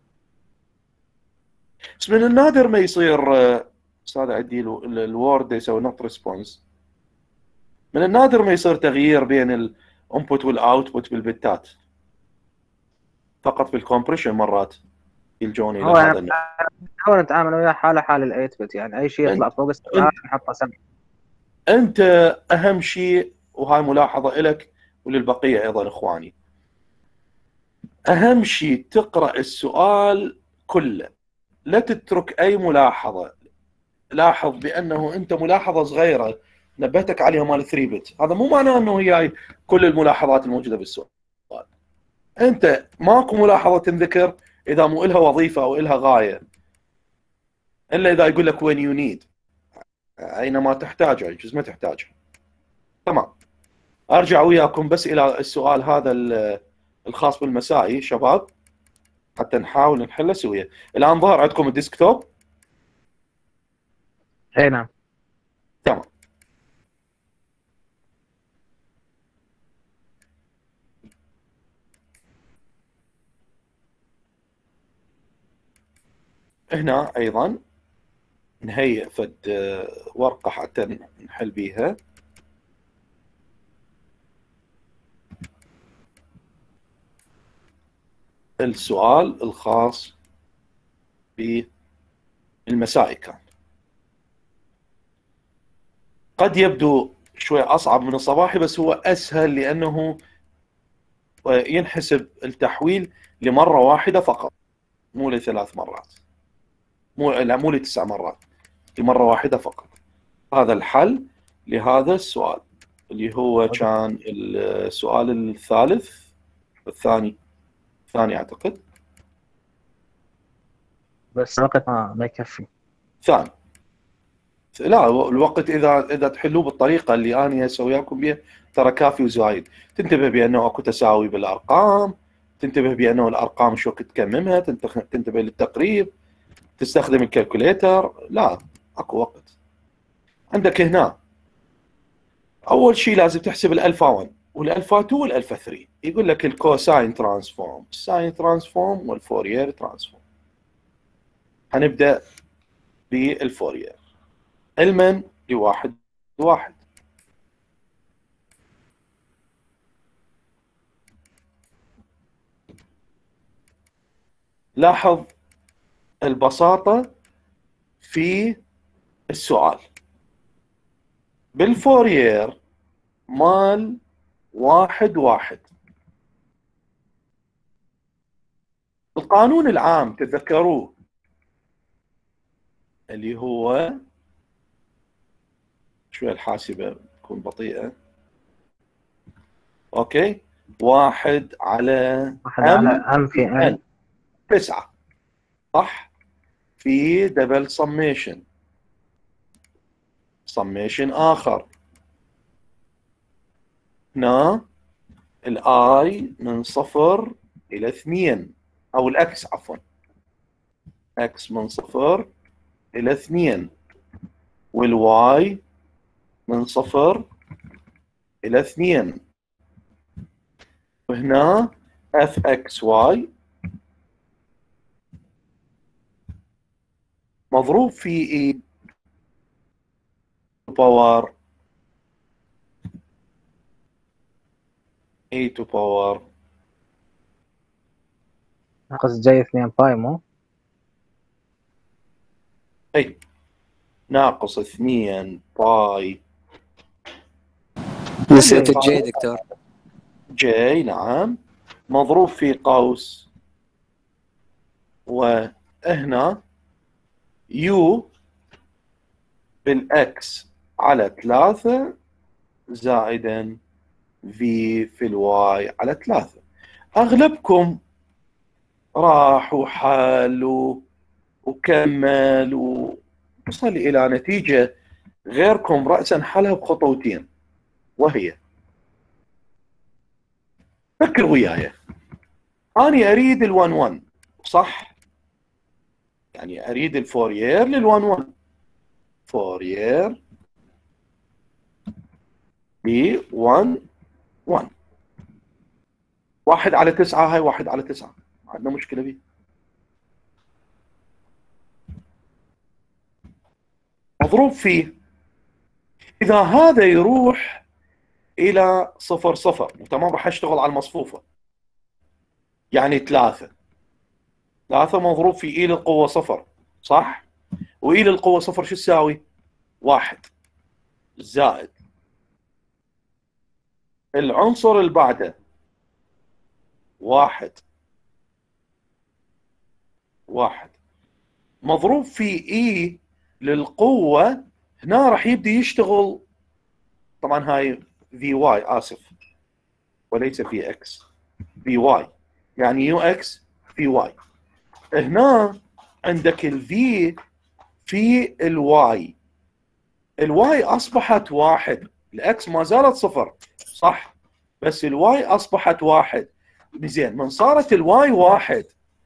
بس من النادر ما يصير استاذ عدي الوورد يسوي نوت ريسبونس، من النادر ما يصير تغيير بين الانبوت والاوتبوت بالبتات، فقط بالكومبريشن مرات يلجون الى هذا النوع. نحاول نتعامل وياه حاله حال ال8 بت، يعني اي شيء يطلع فوق السبعه نحطه 7. انت اهم شيء، وهاي ملاحظه لك وللبقيه ايضا اخواني، اهم شيء تقرا السؤال كله، لا تترك اي ملاحظه. لاحظ بانه انت ملاحظه صغيره نبهتك عليها مال 3 بت، هذا مو معناه انه هي كل الملاحظات الموجوده بالسؤال. انت ماكو ملاحظه تنذكر اذا مو لها وظيفه او لها غايه، الا اذا يقول لك when you need، اينما تحتاجه يجوز ما تحتاجه. تمام، ارجع وياكم بس الى السؤال هذا الخاص بالمسائي شباب حتى نحاول نحله سويا. الان ظهر عندكم الديسكتوب؟ اي نعم. تمام، هنا ايضا نهيئ فد ورقة حتى نحل بيها. السؤال الخاص بالمسائي كان قد يبدو شوي أصعب من الصباحي، بس هو أسهل لأنه ينحسب التحويل لمرة واحدة فقط، مو ل3 مرات، مو ل9 مرات، لمرة واحدة فقط. هذا الحل لهذا السؤال اللي هو كان السؤال الثاني أعتقد. بس الوقت ما يكفي. ثاني. لا الوقت اذا تحلوه بالطريقه اللي انا اسوياكم بها ترى كافي وزايد. تنتبه بانه اكو تساوي بالارقام، تنتبه بانه الارقام شو وقت تكممها، تنتبه للتقريب، تستخدم الكالكوليتر. لا اكو وقت. عندك هنا اول شيء لازم تحسب الالفا 1 والالفا 2 والالفا 3. يقول لك الكوساين ترانسفورم، الساين ترانسفورم والفوريير ترانسفورم. هنبدا بالفوريير علما لواحد واحد. لاحظ البساطة في السؤال. بالفوريير مال 1 القانون العام تذكروه اللي هو شوية الحاسبة تكون بطيئة. اوكي 1 على ام في ان 9 صح، في دبل سميشن آخر. هنا الاي من 0 إلى 2، أو الأكس عفوا، أكس من 0 إلى 2، والواي من 0 إلى 2. وهنا اف اكس واي مضروب في اي باور اي تو باور ناقص جاي 2 باي مو؟ اي ناقص 2 باي. نسيت الجي دكتور. جي نعم، مضروب في قوس، وهنا يو بالاكس على 3 زائدا في الواي على 3. اغلبكم راح وحل وكمل ووصل الى نتيجة غيركم رأسا حلها بخطوتين، وهي فكر وياي. أنا أريد ال11 صح؟ يعني أريد الفوريير لل11. فوريير ب11 1 على 9. هاي 1 على 9 ما عندنا مشكلة بيه. مضروب فيه. إذا هذا يروح إلى 0 تمام، راح أشتغل على المصفوفة. يعني 3 مضروب في إي للقوة 0 صح؟ وإي للقوة 0 شو تساوي؟ 1 زائد العنصر اللي بعده 1 مضروب في إي للقوة. هنا راح يبدي يشتغل. طبعا هاي في واي آسف وليس في اكس، في واي يعني يو اكس في واي. هنا عندك الفي في الواي. الواي اصبحت 1، الاكس ما زالت 0 صح، بس الواي اصبحت 1. زين من صارت الواي 1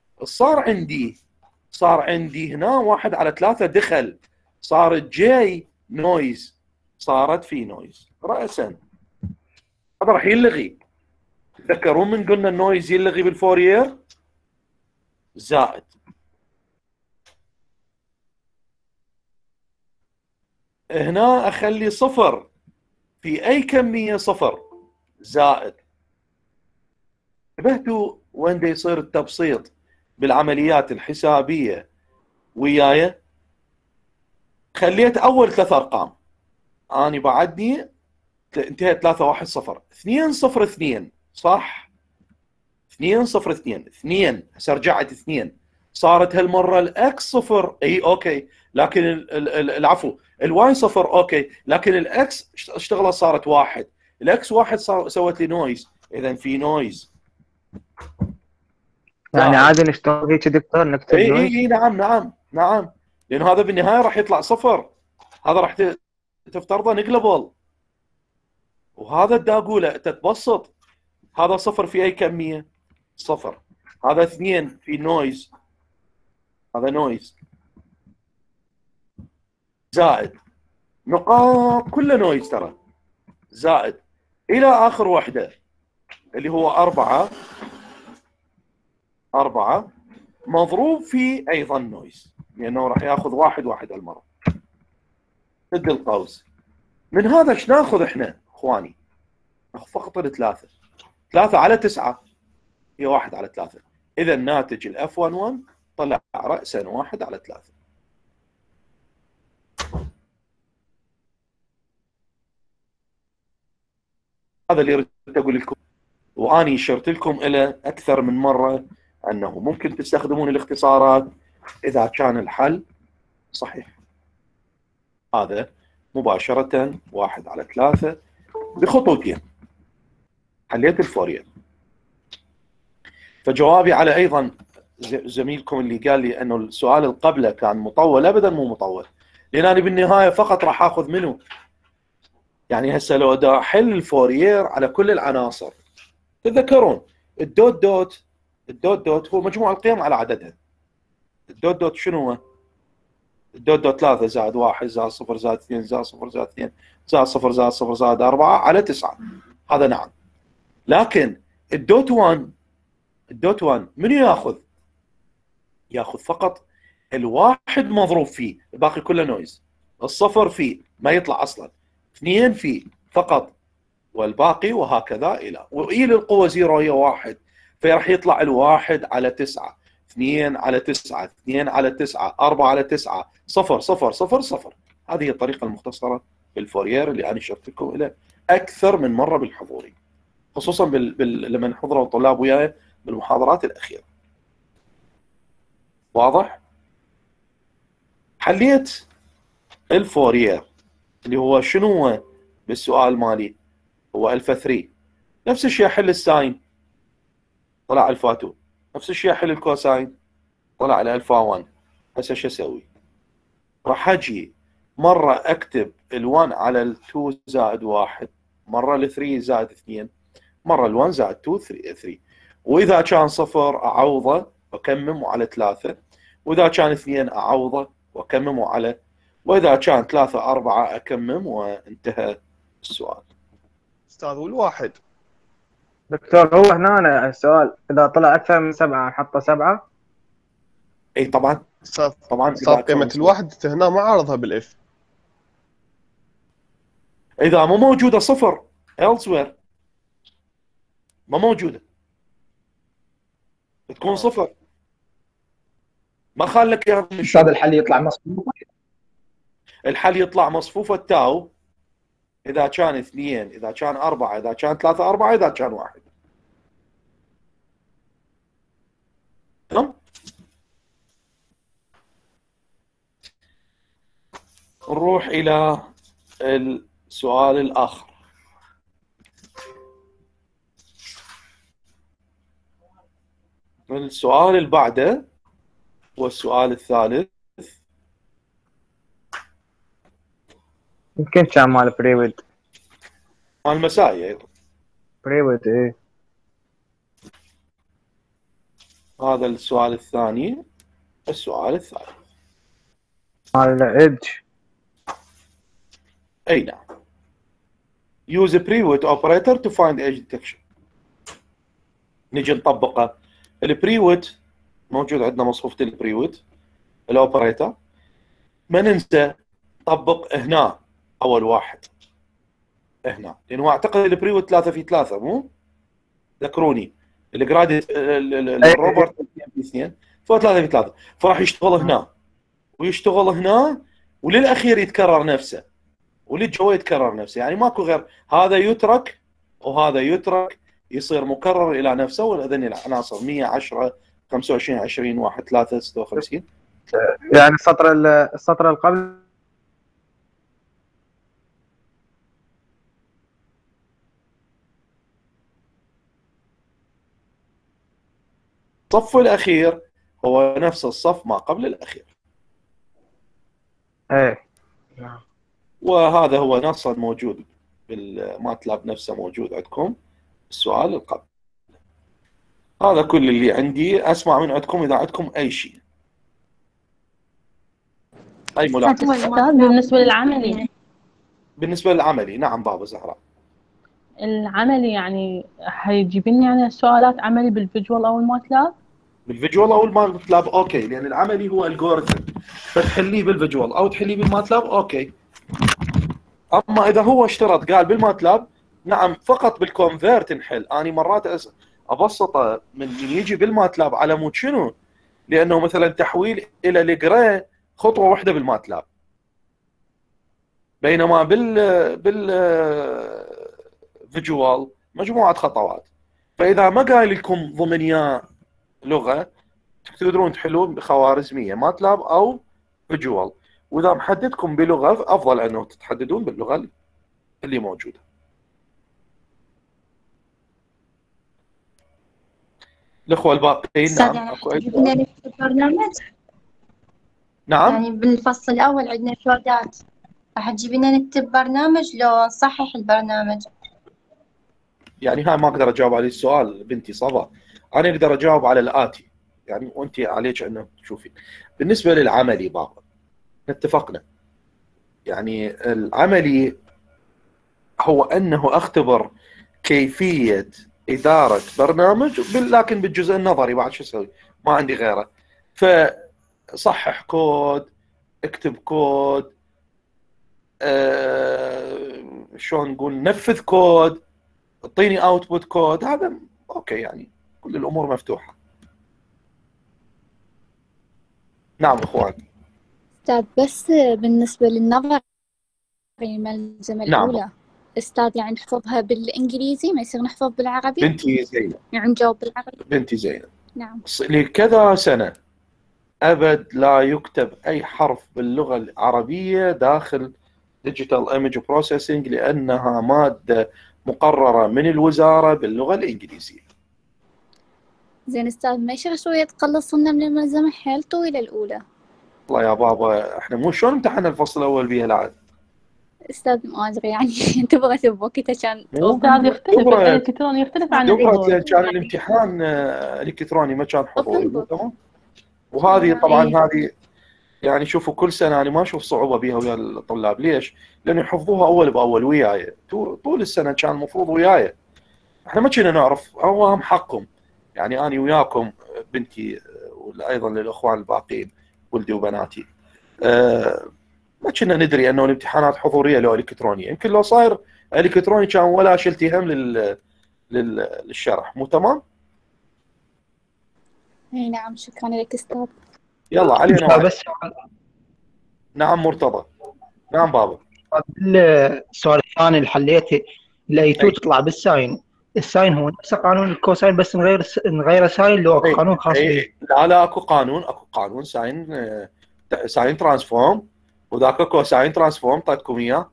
صار عندي هنا 1 على 3 دخل، صارت جي نويز، صارت في نويز رأسا. هذا راح يلغي. تذكرون من قلنا النويز يلغي بالفوريير؟ زائد هنا اخلي صفر في اي كمية صفر زائد. انتبهتوا وين دا يصير التبسيط بالعمليات الحسابية وياي؟ خليت اول 3 ارقام، اني بعدني انتهت 3 1 0 2 0 2 صح؟ 2 0 2 2 هسه رجعت 2 صارت هالمره الاكس صفر، اي اوكي، لكن العفو الواي صفر اوكي، لكن الاكس اشتغلت صارت 1، الاكس 1 سوت لي نويز، اذا في نويز. يعني عادي نشتغل هيك دكتور نكتب نويز؟ اي نعم، لانه هذا بالنهايه راح يطلع صفر، هذا راح تفترضه نقلبل، وهذا دا اقوله تتبسط. هذا صفر في اي كميه؟ صفر. هذا 2 في نويز، هذا نويز زائد نقاط كله نويز ترى، زائد الى اخر وحده اللي هو 4 مضروب في ايضا نويز، لانه راح ياخذ 1 1 هالمره. سد القوس. من هذا ايش ناخذ احنا اخواني؟ ناخذ فقط 3 على 9 هي 1 على 3. اذا الناتج الاف 11 طلع راسا 1 على 3. هذا اللي ردت اقول لكم، واني شرت لكم الى اكثر من مره انه ممكن تستخدمون الاختصارات اذا كان الحل صحيح. هذا مباشره 1 على 3 بخطوتين حليت الفورير. فجوابي على ايضا زميلكم اللي قال لي انه السؤال اللي قبله كان مطول، ابدا مو مطول، لان انا بالنهايه فقط راح اخذ منه، يعني هسه لو دا احل الفورير على كل العناصر، تتذكرون الدوت دوت هو مجموع القيم على عددها. الدوت دوت شنو هو؟ الدوت دوت 3 زائد 1 زائد 0 زائد 2 زائد 0 زائد 2 زائد 0 زائد 0 زائد 4 على 9. هذا نعم. لكن الدوت 1 منو ياخذ؟ ياخذ فقط الواحد مضروب فيه، الباقي كله نويز. الصفر فيه ما يطلع اصلا، 2 فيه فقط، والباقي وهكذا والى القوه 0 هي 1، فراح يطلع الواحد على 9 2 على 9 2 على 9 4 على 9 0 0 0 0. هذه هي الطريقه المختصره بالفورير اللي انا شرت لكم اليه اكثر من مره بالحضوري، خصوصا لما حضروا الطلاب وياي بالمحاضرات الاخيره. واضح؟ حليت الفورير اللي هو شنو هو بالسؤال مالي؟ هو الفا 3. نفس الشيء احل الساين طلع الفا 2، نفس الشيء احل الكوساين طلع الالفا 1. هسه شو اسوي؟ راح اجي مره اكتب ال1 على ال2 زائد 1، مره ال3 زائد 2، مره ال1 زائد 2 3، واذا كان صفر اعوضه واكمم على 3، واذا كان 2 اعوضه واكمم على، واذا كان 3 4 اكمم، وانتهى السؤال. استاذ والواحد دكتور هو هنا السؤال اذا طلع اكثر من 7 نحطه 7؟ اي طبعا طبعا قيمه الواحد هنا ما عارضها بالاف، اذا مو موجوده صفر elsewhere ما موجوده تكون صفر، ما خالك يا استاذ الحل يطلع مصفوف. الحل يطلع مصفوفه تاو اذا كان 2، اذا كان 4، اذا كان 3 4، اذا كان 1. تمام؟ نروح الى السؤال الاخر. السؤال اللي بعده والسؤال الثالث يمكن كان مال بريود، مال مسائي ايضا بريود. ايه هذا السؤال الثاني. السؤال الثالث مال ايدج. اي نعم. use a pre-wit operator to find edge detection. نجي نطبقه. البريوت موجود عندنا مصفوفة البريوت الاوبريتر. ما ننسى طبق هنا اول واحد هنا، لانه اعتقد البري 3 في 3 مو؟ ذكروني الجراديت الروبرت 2 في 2 فهو 3 في 3، فراح يشتغل هنا ويشتغل هنا وللاخير يتكرر نفسه وللجوا يتكرر نفسه، يعني ماكو غير هذا يترك وهذا يترك، يصير مكرر الى نفسه. وهذين العناصر 100 10 25 20 1 3 56. يعني السطر اللي قبل الصف الاخير هو نفس الصف ما قبل الاخير. ايه وهذا هو نصا موجود بالماتلاب نفسه، موجود عندكم السؤال اللي قبل. هذا كل اللي عندي، اسمع من عندكم اذا عندكم اي شيء، اي ملاحظه. أستاذ بالنسبة للعملي، بالنسبه للعملي نعم بابا زهراء. العملي يعني هيجيب لنا يعني سؤالات عملي بالفيجوال او الماتلاب؟ بالفيجوال او الماتلاب اوكي، لان العملي هو الجوريثم فتحليه بالفيجوال او تحليه بالماتلاب اوكي. اما اذا هو اشترط قال بالماتلاب نعم فقط بالكونفيرت نحل. اني مرات ابسطه من يجي بالماتلاب على مود شنو؟ لانه مثلا تحويل الى الجري خطوه واحده بالماتلاب، بينما فيجوال مجموعه خطوات. فاذا ما قايل لكم ضمن يا لغه تقدرون تحلون بخوارزميه ماتلاب او فيجوال، واذا محددكم بلغه افضل انه تتحددون باللغه اللي موجوده. الاخوه الباقيين نعم يعني اكو جبنا البرنامج. نعم يعني بالفصل الاول عندنا شوردات، راح تجيب لنا نكتب برنامج لو نصحح البرنامج؟ يعني هاي ما اقدر اجاوب على السؤال بنتي صبا، انا اقدر اجاوب على الاتي يعني، وانت عليك انه تشوفي. بالنسبه للعملي بابا اتفقنا، يعني العملي هو انه اختبر كيفيه اداره برنامج لكن بالجزء النظري، بعد شو اسوي؟ ما عندي غيره. فصحح كود، اكتب كود، شلون نقول، نفذ كود، اعطيني اوتبوت كود، هذا اوكي يعني كل الامور مفتوحه. نعم اخوان. أستاذ بس بالنسبة للنظري الملزمة نعم. الأولى أستاذ يعني نحفظها بالإنجليزي ما يصير نحفظ بالعربي؟ بنتي زينب، يعني نجاوب بالعربي. بنتي زينب، نعم. لكذا سنة أبد لا يكتب أي حرف باللغة العربية داخل Digital Image Processing، لأنها مادة مقررة من الوزارة باللغة الإنجليزية. زين أستاذ ما يصير شوية تقلص لنا من الملزمة حيل طويلة الأولى؟ والله يا بابا احنا مو شلون امتحنا الفصل الأول بيها العاد. أستاذ ما أدري يعني انتبهت بوقتها كان أستاذ يختلف الإلكتروني يختلف عن الحضور. كان الامتحان الإلكتروني ما كان حضوري تمام. وهذه طبعا هذه يعني شوفوا كل سنه انا ما اشوف صعوبه بها ويا الطلاب. ليش؟ لانه يحفظوها اول باول وياي طول السنه، كان المفروض وياي. احنا ما كنا نعرف، هو هم حقهم يعني. انا وياكم بنتي وايضا للاخوان الباقيين ولدي وبناتي ما كنا ندري انه الامتحانات حضوريه لو الكترونيه. يمكن لو صاير الكتروني كان ولا شلتي هم للشرح. مو تمام؟ اي نعم شكرا لك أستاذ. يلا علينا بس نعم مرتضى. نعم بابا. السؤال الثاني اللي حليته الاي 2 تطلع بالساين، الساين هو نفس قانون الكوساين بس نغير ساين لو قانون خاص به؟ لا اكو قانون ساين ترانسفورم، وذاك كوساين ترانسفورم طيتكم اياه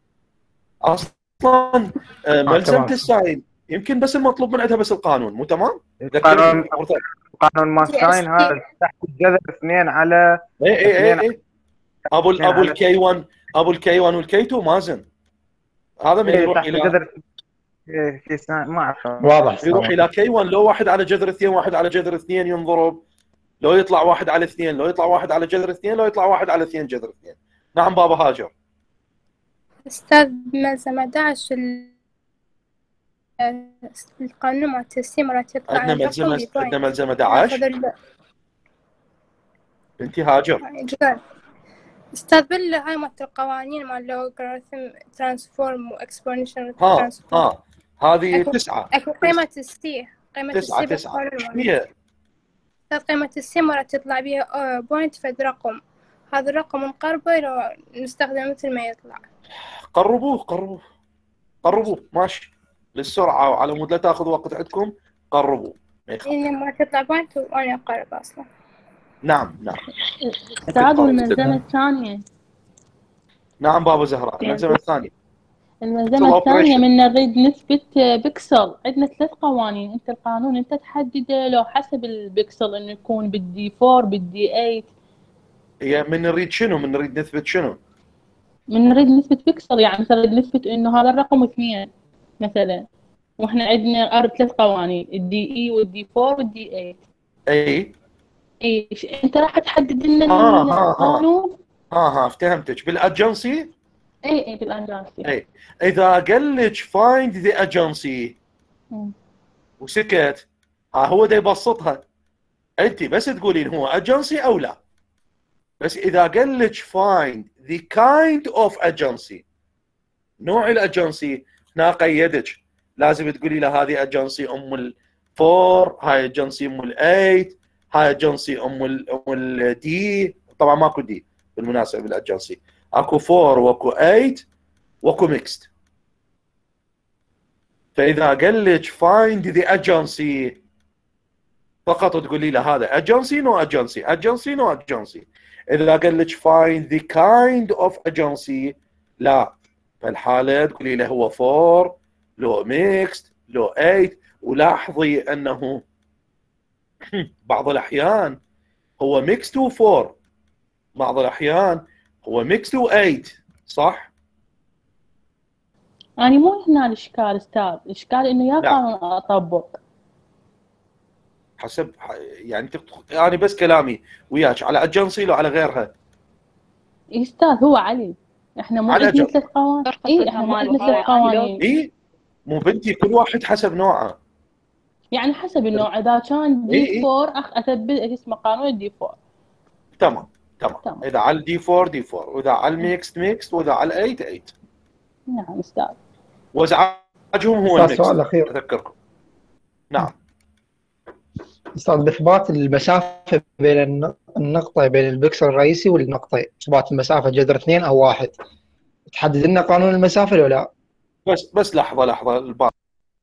اصلا. ملزمه الساين يمكن بس المطلوب من عندها بس القانون. مو تمام؟ قانون ما ساين هذا تحت الجذر 2 على اي ابو الكي 1 ابو الكي 1 والكي 2 مازن. هذا من يروح الى ما اعرف واضح، يروح الى كي 1 لو واحد على جذر 2 واحد على جذر 2 ينضرب، لو يطلع واحد على 2، لو يطلع واحد على جذر 2، لو يطلع واحد على 2 جذر 2. نعم بابا هاجر. أستاذ ملزمة 11 القانون مع التسليم راح تطلع عندنا ملزمة 11 بنتي هاجر. أستاذ هاي مالت القوانين مال لوغاريتم ترانسفورم وإكسبوننشال ها ترانسفورم. هذه 9. أكو قيمة السي، قيمة السي 9 بالقانون ايش مالتها. هي؟ أستاذ قيمة السي مرة تطلع بيها بوينت فد رقم، هذا الرقم نقربه لو نستخدمه مثل ما يطلع. قربوه ماشي للسرعة وعلى مود لا تاخذ وقت عندكم. قربوه يعني ما تطلع بوينت وأنا أقرب أصلا. نعم. أستاذ والملزمة الثانية. نعم بابا زهراء، الملزمة الثانية. الملزمة الثانية من نريد نسبة بكسل، عندنا 3 قوانين. انت القانون انت تحدده لو حسب البكسل انه يكون بالدي 4 بالدي 8. هي من نريد شنو؟ من نريد نثبت شنو؟ من نريد نسبة بكسل، يعني مثلا نثبت انه هذا الرقم 2 مثلا، واحنا عندنا 3 قوانين، الدي اي والدي 4 والدي 8. اي انت راح تحدد لنا القانون. فهمتك. بالاجنسي. اي بالاجنسي. اذا قال لك فايند ذا اجنسي وسكت، هو دا يبسطها، انت بس تقولين هو اجنسي او لا. بس اذا قال لك فايند ذا كايند اوف اجنسي، نوع الاجنسي، هنا قيدك، لازم تقولي له هذه اجنسي ام ال4، هاي اجنسي ام ال8، هاي اجنسي ام الدي. طبعا ماكو دي بالمناسبه بالاجنسي، اكو 4 واكو 8 واكو ميكست. فاذا قال لك فايند ذا اجنسي، فقط تقولي له هذا اجنسي نو اجنسي. اذا قال لك فايند ذا كايند اوف اجنسي، لا، فالحاله تقولي له هو 4 لو ميكست لو 8. ولاحظي انه بعض الاحيان هو ميكست و4، بعض الاحيان هو ميكست و8، صح؟ يعني مو هنا الاشكال استاذ، الاشكال انه يا قانون اطبق حسب، يعني يعني بس كلامي وياك على اجنسي لو على غيرها. استاذ هو علي، احنا مو عندنا 3 قوانين. احنا مو عندنا 3 قوانين. مو بنتي، كل واحد حسب نوعه، يعني حسب النوع. اذا كان دي 4 اثبت اسمه قانون الدي 4. تمام. اذا على الدي 4 دي 4، واذا على الميكست، واذا على 8. نعم استاذ. وازعاجهم هو الميكست. سؤال اخير اذكركم. نعم استاذ، باثبات المسافه بين النقطه، بين البكسل الرئيسي والنقطه، اثبات المسافه جذر 2 او 1، تحدد لنا قانون المسافه ولا لا؟ بس لحظه الباب.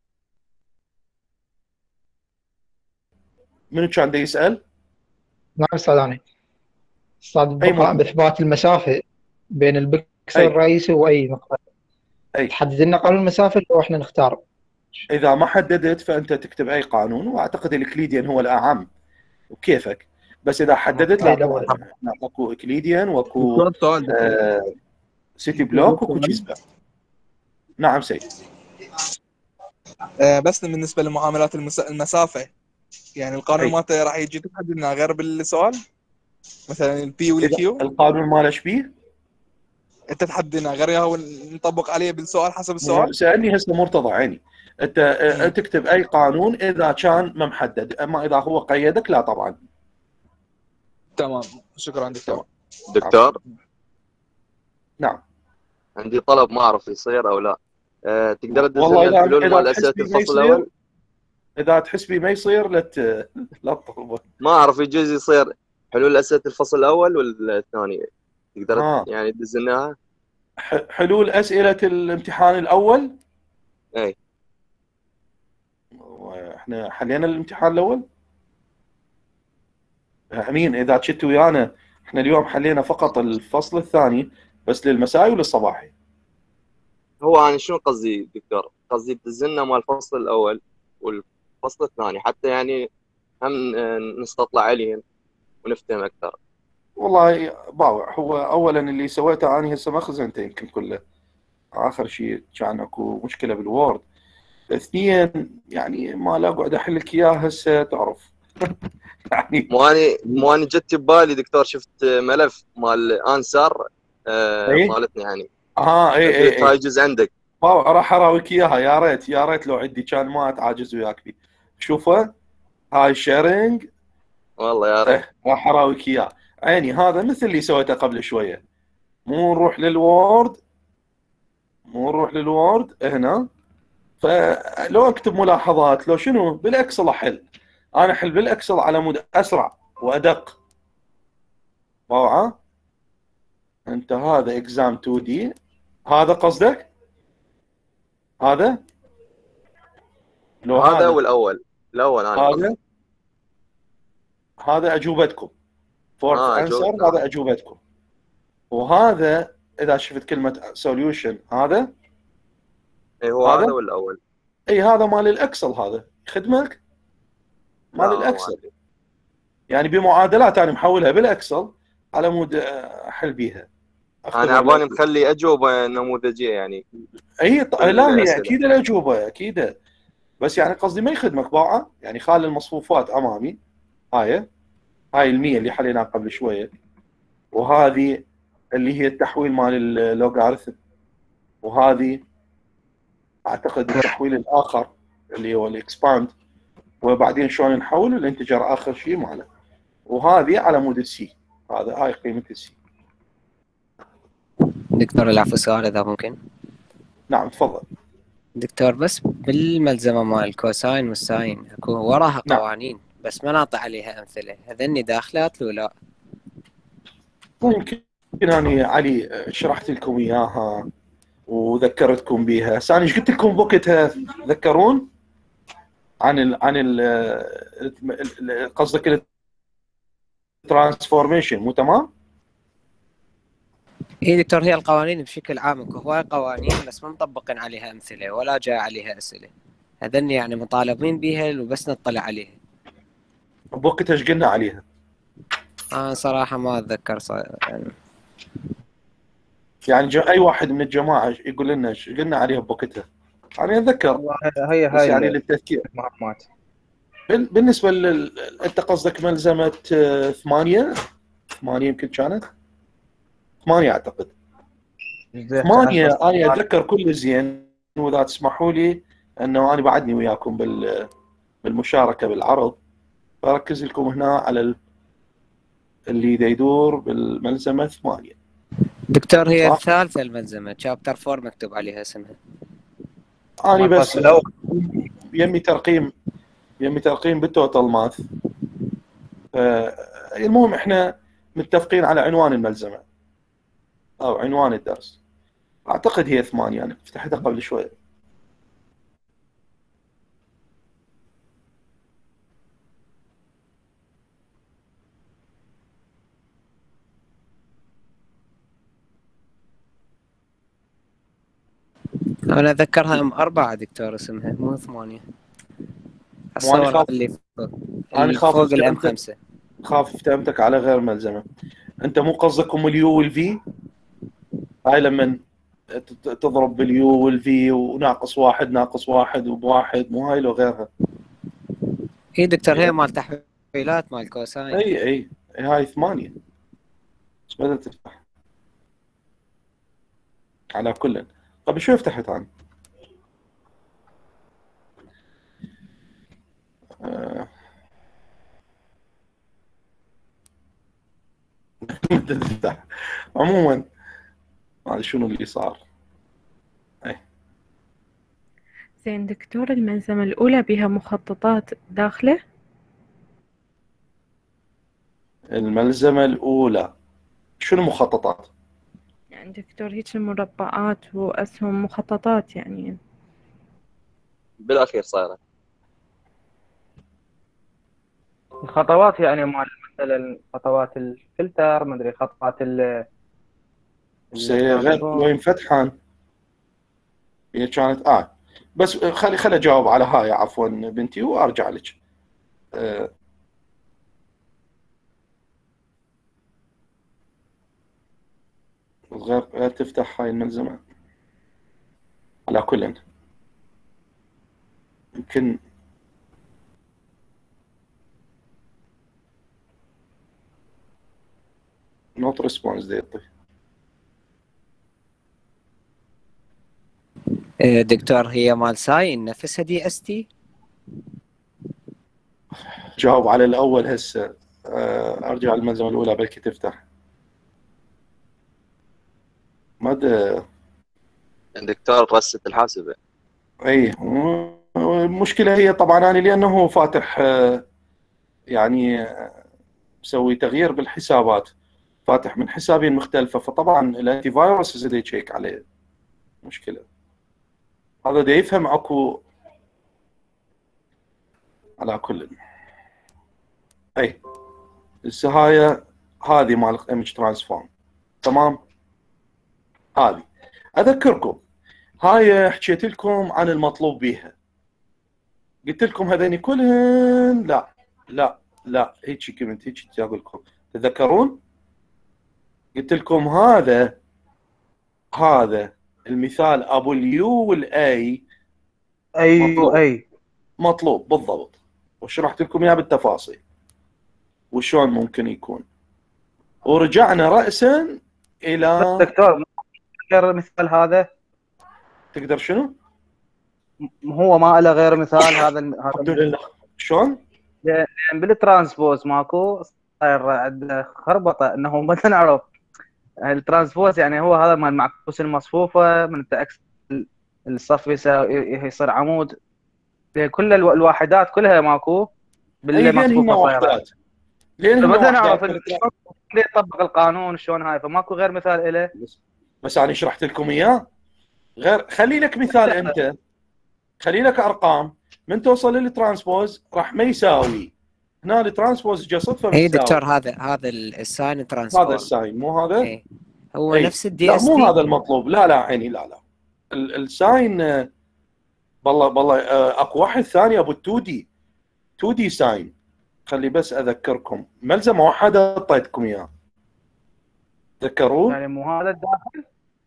منو كان دا يسال؟ نعم استاذ. انا استاذ باثبات المسافه بين البكسل الرئيسي واي نقطه، تحدد لنا قانون المسافه اللي احنا نختار. اذا ما حددت فانت تكتب اي قانون، واعتقد الاكليديان هو الاعم وكيفك. بس اذا حددت لا طبعا اكو اكليديان واكو سيتي بلوك واكو تشيزبر. نعم سيد. بس بالنسبه لمعاملات المسافه، يعني القانون مالته راح يجي تحدد لنا غير بالسؤال، مثلا البي والكيو. القانون ماله ايش بيه؟ انت تحدد لنا غير هو نطبق عليه بالسؤال حسب السؤال. سألني هسه مرتضى عيني، انت تكتب اي قانون اذا كان ما محدد، اما اذا هو قيدك لا طبعا. تمام، شكرا دكتور. دكتور، نعم عندي طلب، ما اعرف يصير او لا. تقدر تدز والله لنا الحلول مال اسئله الفصل الاول؟ اذا تحس بي ما يصير لا تطلبه. ما اعرف، يجوز يصير حلول اسئله الفصل الاول والثاني، تقدر يعني تدز لنا حلول اسئله الامتحان الاول؟ اي احنا حلينا الامتحان الاول. امين، اذا كنت ويانا احنا اليوم حلينا فقط الفصل الثاني بس للمسائي وللصباحي. هو انا شنو قصدي دكتور؟ قصدي تدز لنا مال الفصل الاول والفصل الثاني، حتى يعني هم نستطلع عليهم ونفتهم اكثر. والله باوع، هو اولا اللي سويته انا هسه ما خزنته يمكن كله، اخر شيء كان اكو مشكله بالوورد. اثنين يعني ما لا اقعد احل لك اياه هسه تعرف. يعني مو اني جت ببالي دكتور، شفت ملف مال انسر مالتنا يعني. اي هاي جزء عندك. راح اراويك اياها، يا ريت لو عندي كان ما اتعاجز وياك فيه. شوفه هاي شيرنج، والله يا ريت راح اراويك اياه عيني. هذا مثل اللي سويته قبل شويه، مو نروح للوورد، مو نروح للوورد هنا. فلو اكتب ملاحظات لو شنو بالاكسل احل، انا احل بالاكسل على مود اسرع وادق. روعه. انت هذا اكزام 2 دي، هذا قصدك؟ هذا لو هذا والاول انا هذا هذا اجوبتكم. فورث انسر هذا اجوبتكم. وهذا اذا شفت كلمه سوليوشن هذا اي هو هذا والاول. اي هذا مال الاكسل، هذا يخدمك مال الاكسل. يعني بمعادلات انا محولها بالاكسل على مود احل بيها. انا ابغاني مخلي اجوبه نموذجيه يعني. اي لا هي اكيد الاجوبه اكيد، بس يعني قصدي ما يخدمك باعه. يعني خالي المصفوفات امامي، هاي ال100 اللي حليناها قبل شويه، وهذه اللي هي التحويل مال اللوغاريثم، وهذه اعتقد التحويل الاخر اللي هو الاكسباند، وبعدين شلون نحول الانتجر اخر شيء ماله. وهذه على مود السي، هاي قيمه السي. دكتور العفو، سؤال اذا ممكن. نعم تفضل دكتور. بس بالملزمه مال الكوساين والساين اكو وراها قوانين بس ما نعطي عليها امثله، هذني داخلات لو لا؟ ممكن اني علي شرحت لكم اياها وذكرتكم بها. ثاني ايش قلت لكم بوقتها تذكرون عن قصدك الترانسفورميشن مو تمام؟ اي دكتور، هي القوانين بشكل عام اكو هواي قوانين بس ما مطبقين عليها امثله ولا جاي عليها اسئله، هذني يعني مطالبين بيها وبس نطلع عليها. بوقتها ايش قلنا عليها؟ صراحه ما اتذكر يعني اي واحد من الجماعه يقول لنا ايش قلنا عليها بوقتها. انا اتذكر هي يعني للتذكير. بالنسبه انت قصدك ملزمه 8 يمكن كانت 8 اعتقد 8. انا اتذكر كل زين، واذا تسمحوا لي انه انا بعدني وياكم بالمشاركه بالعرض، بركز لكم هنا على اللي يدور بالملزمه 8. دكتور هي الثالثه الملزمه شابتر 4 مكتوب عليها اسمها. انا بس يمي ترقيم بالتوتال ماث. المهم احنا متفقين على عنوان الملزمه او عنوان الدرس. اعتقد هي 8، انا فتحتها قبل شويه. انا اتذكرها ام4 دكتور اسمها مو 8. الصورة اللي فوق انا فوق الام5. خاف افتهمتك على غير ملزمه. انت مو قصدكم اليو والفي؟ هاي لما تضرب باليو والفي وناقص واحد ناقص واحد وبواحد، مو هاي لو غيرها؟ اي دكتور هي مال تحويلات مال كوساين. اي هاي 8 بس بدأت تفتح. على كل قبل شوي فتحت عنه. تفتح عموما هذا شنو اللي صار. زين دكتور، الملزمة الأولى بها مخططات داخله؟ الملزمة الأولى شنو مخططات؟ يعني دكتور هيك المربعات وأسهم مخططات يعني بالأخير صايرة الخطوات يعني مال مثلا خطوات الفلتر، ما ادري خطوات غير وين فتحان هي كانت بس خلي اجاوب على هاي عفوا بنتي وارجع لك. غير تفتح هاي الملزمة على كل. يمكن نوت ريسبونس ديتي. دكتور هي مال ساين نفسها دي اس تي؟ جاوب على الاول هسه. ارجع الملزمه الاولى بلكي تفتح. مدى دكتور رصة الحاسبة. اي المشكله هي طبعا انا لانه فاتح يعني مسوي تغيير بالحسابات، فاتح من حسابين مختلفه، فطبعا الانتي فايروس يزيد يتشيك عليه. مشكله هذا دا يفهم اكو على كل. اي هسه هذه مال ايمج ترانسفورم. تمام. هذه اذكركم هاي حكيت لكم عن المطلوب بيها، قلت لكم هذين كلهن لا هيك كنت هيك اقول لكم تذكرون؟ قلت لكم هذا المثال ابو اليو والاي مطلوب بالضبط، وشرحت لكم اياه بالتفاصيل وشلون ممكن يكون، ورجعنا رأسا الى دكتور غير المثال هذا تقدر شنو؟ هو ما له غير مثال هذا الحمد لله. شلون؟ لان بالترانسبوز ماكو صاير عنده خربطه انه ما نعرف الترانسبوز يعني هو هذا مال المعكوس المصفوفه من التاكس الصف يصير عمود، كل الواحدات كلها ماكو بالمصفوفه صايره. لين ما نعرف يطبق القانون شلون هاي، فماكو غير مثال له. بس انا شرحت لكم اياه. غير خلي لك مثال انت، خلي لك ارقام من توصل للترانسبوز راح ما يساوي. هنا الترانسبوز جا صدفه. اي دكتور هذا الساين ترانسبوز، هذا الساين مو هذا؟ اي هو نفس الدي اس تي. لا مو هذا تي المطلوب، لا عيني لا الساين والله اكو واحد ثاني ابو 2 دي ساين. خلي بس اذكركم ملزمه واحده اعطيتكم اياه، تذكرون؟ يعني مو هذا الداخل؟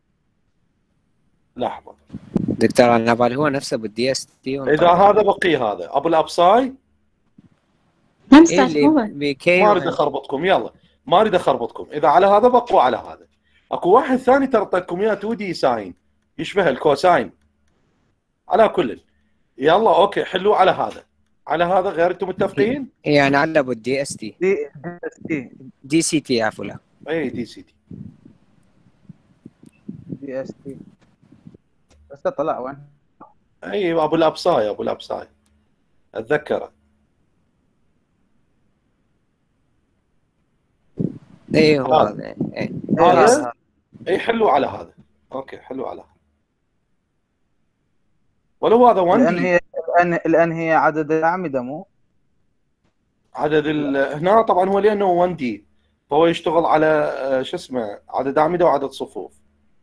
لحظه دكتور انا بالي هو نفسه بالدي اس تي. اذا هذا بقي هذا ابو الابساي نفس اللي هو. ما اريد اخربطكم، يلا ما اريد اخربطكم. اذا على هذا بقوا على هذا. اكو واحد ثاني ترى اعطيتكم اياه 2 دي ساين يشبه الكوساين. على كل يلا اوكي حلوا على هذا. على هذا غير انتم متفقين؟ يعني على ابو الدي اس تي دي سي تي عفوا. اي دي سي تي دي اس تي بس طلع وين؟ اي ابو الابساي اتذكره. اي هو هذا. اي حلوا على هذا. اوكي حلوا على هذا. ولو هذا 1 دي لان هي عدد الاعمده مو عدد هنا طبعا هو لانه 1 دي فهو يشتغل على شو اسمه عدد اعمده وعدد صفوف.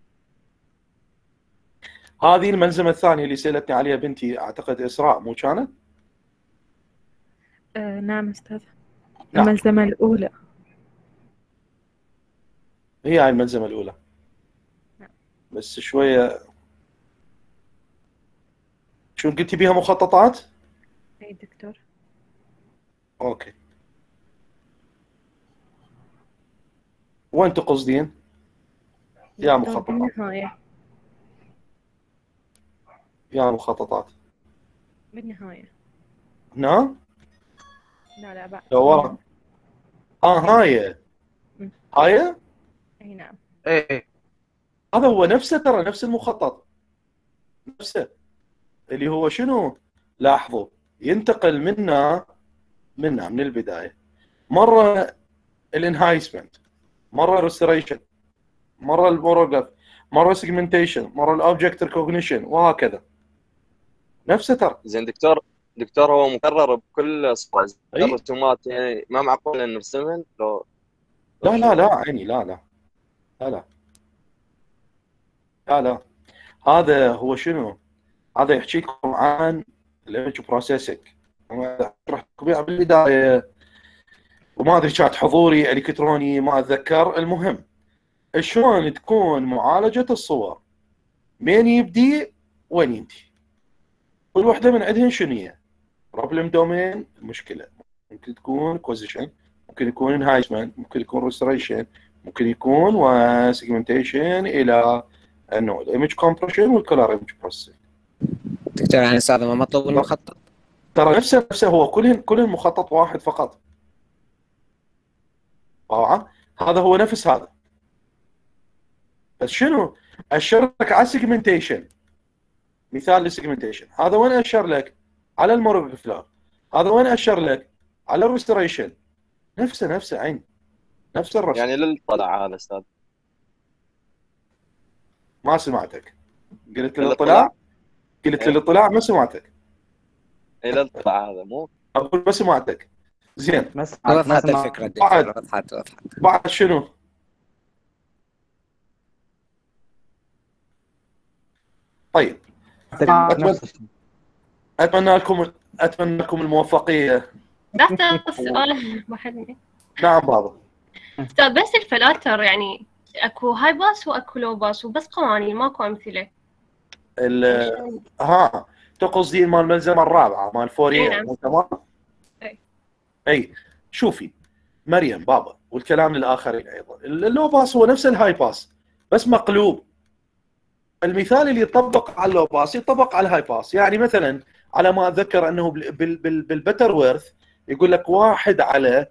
هذه الملزمه الثانيه اللي سالتني عليها بنتي اعتقد اسراء مو كانت؟ نعم استاذ. نعم. الملزمه الاولى هي الملزمه الاولى. نعم. بس شويه شو قلتي بيها مخططات؟ اي دكتور. اوكي وين تقصدين؟ يا مخططات بالنهاية. يا مخططات بالنهاية. هنا؟ لا بعد. لو ورا. هاي اي نعم. اي هذا هو نفسه ترى نفس المخطط نفسه اللي هو شنو؟ لاحظوا ينتقل منا من البدايه مره الانهايسمنت، مره ريستوريشن، مره الموروجراف، مره سيجمنتيشن، مره الاوبجكت ريكوجنيشن وهكذا. نفسه ترى. زين دكتور هو مكرر بكل صفحه الرسومات يعني ما معقول ان نرسمهن لو لا عيني لا هذا هو شنو؟ هذا يحكي لكم عن الايمج بروسيسنج. رحت لكم بالبدايه وما ادري كانت حضوري الكتروني ما اتذكر. المهم شلون تكون معالجه الصور، مين يبدي وين ينتهي، كل وحده من عندهن شنو هي بروبلم دومين. المشكله ممكن تكون كوزيشن، ممكن يكون انهايسمنت، ممكن يكون ريستوريشن، ممكن يكون وسيجمنتيشن الى انه الايمج كومبريشن والكلر ايمج بروسيسنج. دكتور يعني هذا ما مطلوب المخطط ترى نفسه هو كل المخطط واحد فقط. طبعا هذا هو نفس هذا بس شنو؟ اشر لك على السيجمنتيشن، مثال للسيجمنتيشن. هذا وين اشر لك؟ على المورج فلور. هذا وين اشر لك؟ على الريستوريشن. نفسه عين، نفس الرسم. يعني للطلع هذا استاذ. ما سمعتك. قلت للاطلاع؟ قلت للاطلاع ما سمعتك. اي للطلع هذا مو اقول ما سمعتك. زين وضحت الفكره دكتور، وضحت. بعد شنو؟ طيب اتمنى لكم الموفقيه. دكتور السؤال واحد. نعم بابا. استاذ بس الفلاتر يعني اكو هاي باس واكو لو باس وبس قوانين ماكو امثله. تقصدين مال الملزمه الرابعه مال فوريه مو تمام؟ اي شوفي مريم بابا والكلام للاخرين ايضا، اللو باس هو نفس الهاي باس بس مقلوب. المثال اللي يطبق على اللو باس يطبق على الهاي باس. يعني مثلا على ما اتذكر انه بالبتر ويرث يقول لك 1 على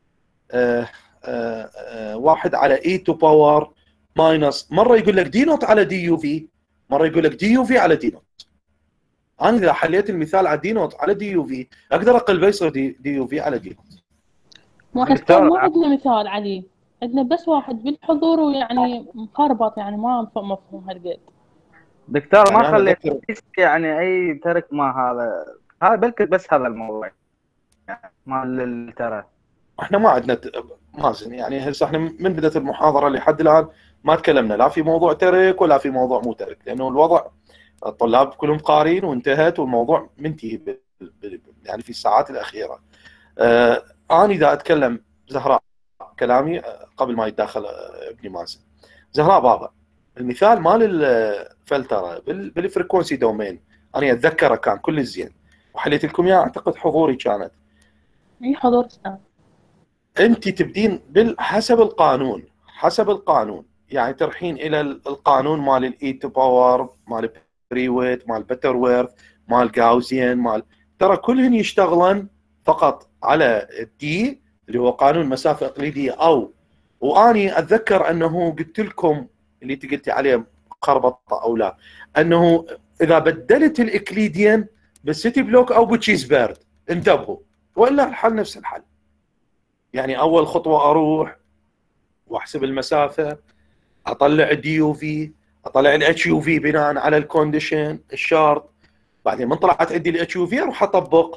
1 على اي تو باور ماينس، مره يقول لك دي نوت على دي يو في، مره يقول لك دي يو في على دي نوت. انا اذا حليت المثال على دي نوت على دي يو في اقدر اقلبه يصير دي يو في على دي نوت. ما عندنا مثال عليه، عندنا بس واحد بالحضور ويعني مخربط، يعني ما مفهوم هالقد. دكتور ما خليت يعني اي ترك ما هذا بلكي بس هذا الموضوع يعني ما ترى احنا ما عندنا مازن. يعني هسه احنا من بدايه المحاضره لحد الان ما تكلمنا لا في موضوع ترك ولا في موضوع مو ترك، لانه الوضع الطلاب كلهم قارين وانتهت والموضوع منتهي يعني في الساعات الاخيره. انا اذا اتكلم زهراء كلامي قبل ما يتداخل ابني مازن. زهراء بابا المثال مال الفلتره بالفريكونسي دومين انا اتذكره كان كل الزين وحليت لكم اياه، اعتقد حضوري كانت. اي حضور استاذ. انت تبدين حسب القانون، يعني ترحين الى القانون مال الاي تو باور مال بريويت مال بتر ويرث مال جاوزيان مال، ترى كلهن يشتغلن فقط على الدي اللي هو قانون مسافه اقليديه. او واني اتذكر انه قلت لكم اللي انت قلتي عليه خربطه او لا، انه اذا بدلت الاكليديان بالسيتي بلوك او بتشيز بيرد انتبهوا، والا الحل نفس الحل. يعني اول خطوه اروح واحسب المسافه، اطلع الدي يو في، اطلع الاتش يو في بناء على الكونديشن الشارت، بعدين من طلعت عندي الاتش يو في اروح اطبق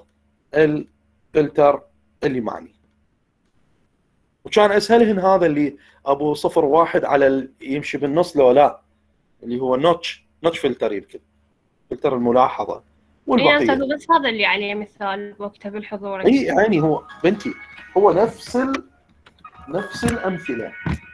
الفلتر اللي معني. وكان اسهلهن هذا اللي ابو 0.1 على يمشي بالنص لو لا، اللي هو نوتش فلتر، يمكن فلتر الملاحظه والبقيه. استاذ بس هذا اللي عليه مثال وقتها بالحضور. اي يعني هو بنتي هو نفس الامثله.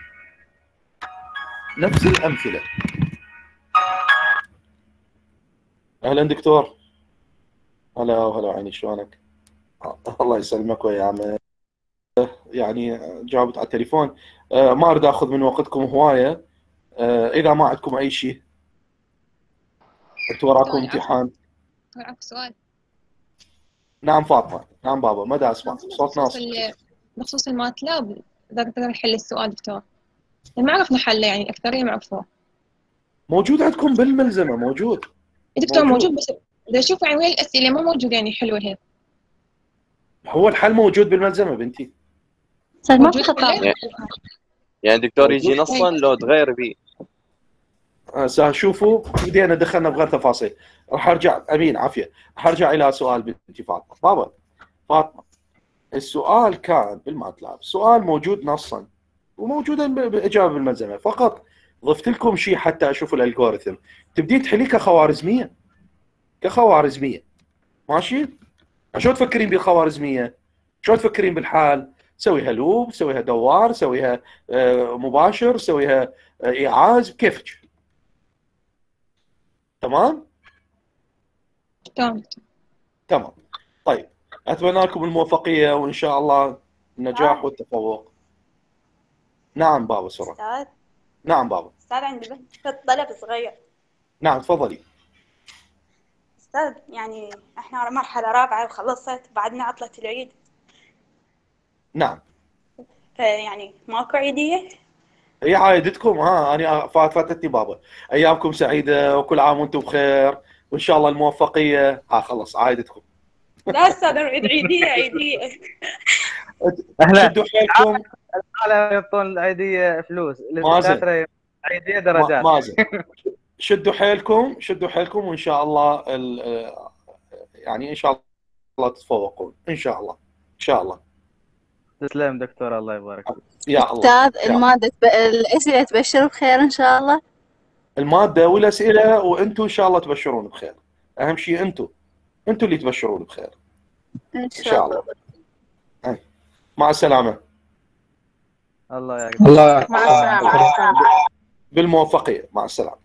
اهلا دكتور. هلا عيني شلونك؟ الله يسلمك ويا عم. يعني جاوبت على التليفون. ما اريد اخذ من وقتكم هوايه. اذا ما عندكم اي شيء، انتوا وراكم امتحان. عفوا سؤال. نعم فاطمه. نعم بابا. مدى اسمع صوت ناصر. بخصوص الماتلاب اذا تقدر نحل السؤال دكتور، ما عرفنا حله، يعني الاكثريه ما عرفوه. موجود عندكم بالملزمه؟ موجود دكتور موجود بس اذا اشوف يعني وين الاسئله ما موجود يعني حلوه هيك. هو الحل موجود بالملزمه بنتي. ما في خطا يعني دكتور يجي نصا لو تغير فيه. شوفوا بدينا دخلنا بغير تفاصيل. راح ارجع امين عافيه. راح ارجع الى سؤال بنتي فاطمه. بابا فاطمه السؤال كان بالماتلاب، السؤال موجود نصا وموجودا باجابه بالملزمه، فقط ضفت لكم شيء حتى اشوف الالجوريثم. تبدين تحليه كخوارزميه ماشي؟ شلون تفكرين بالخوارزميه؟ شلون تفكرين بالحال؟ سويها لوب، سويها دوار، سويها مباشر، سويها ايعاز، كيفك؟ تمام؟ تمام. طيب اتمنى لكم الموفقيه وان شاء الله النجاح والتفوق. نعم بابا سرعه. استاذ. نعم بابا. استاذ عندي بس طلب صغير. نعم تفضلي. استاذ يعني احنا على مرحله رابعه وخلصت بعدنا عطله العيد. نعم. فيعني ماكو عيديه؟ هي عايدتكم. ها انا فاتتني بابا. ايامكم سعيده وكل عام وانتم بخير وان شاء الله الموفقيه. خلص عايدتكم. لا استاذ عيديه عيديه. شدوا حيلكم. على يعطون العيديه فلوس، مازن عيديه درجات. مازن شدوا حيلكم وان شاء الله يعني ان شاء الله تتفوقون ان شاء الله. ان شاء الله. تسلم دكتور، الله يبارك فيك. يا الله. استاذ الماده الاسئله تبشر بخير ان شاء الله. الماده والاسئله وانتم ان شاء الله تبشرون بخير. اهم شيء انتم اللي تبشرون بخير ان شاء الله. مع السلامه. الله يعافيك. الله مع السلامه. بالموفقيه. مع السلامه.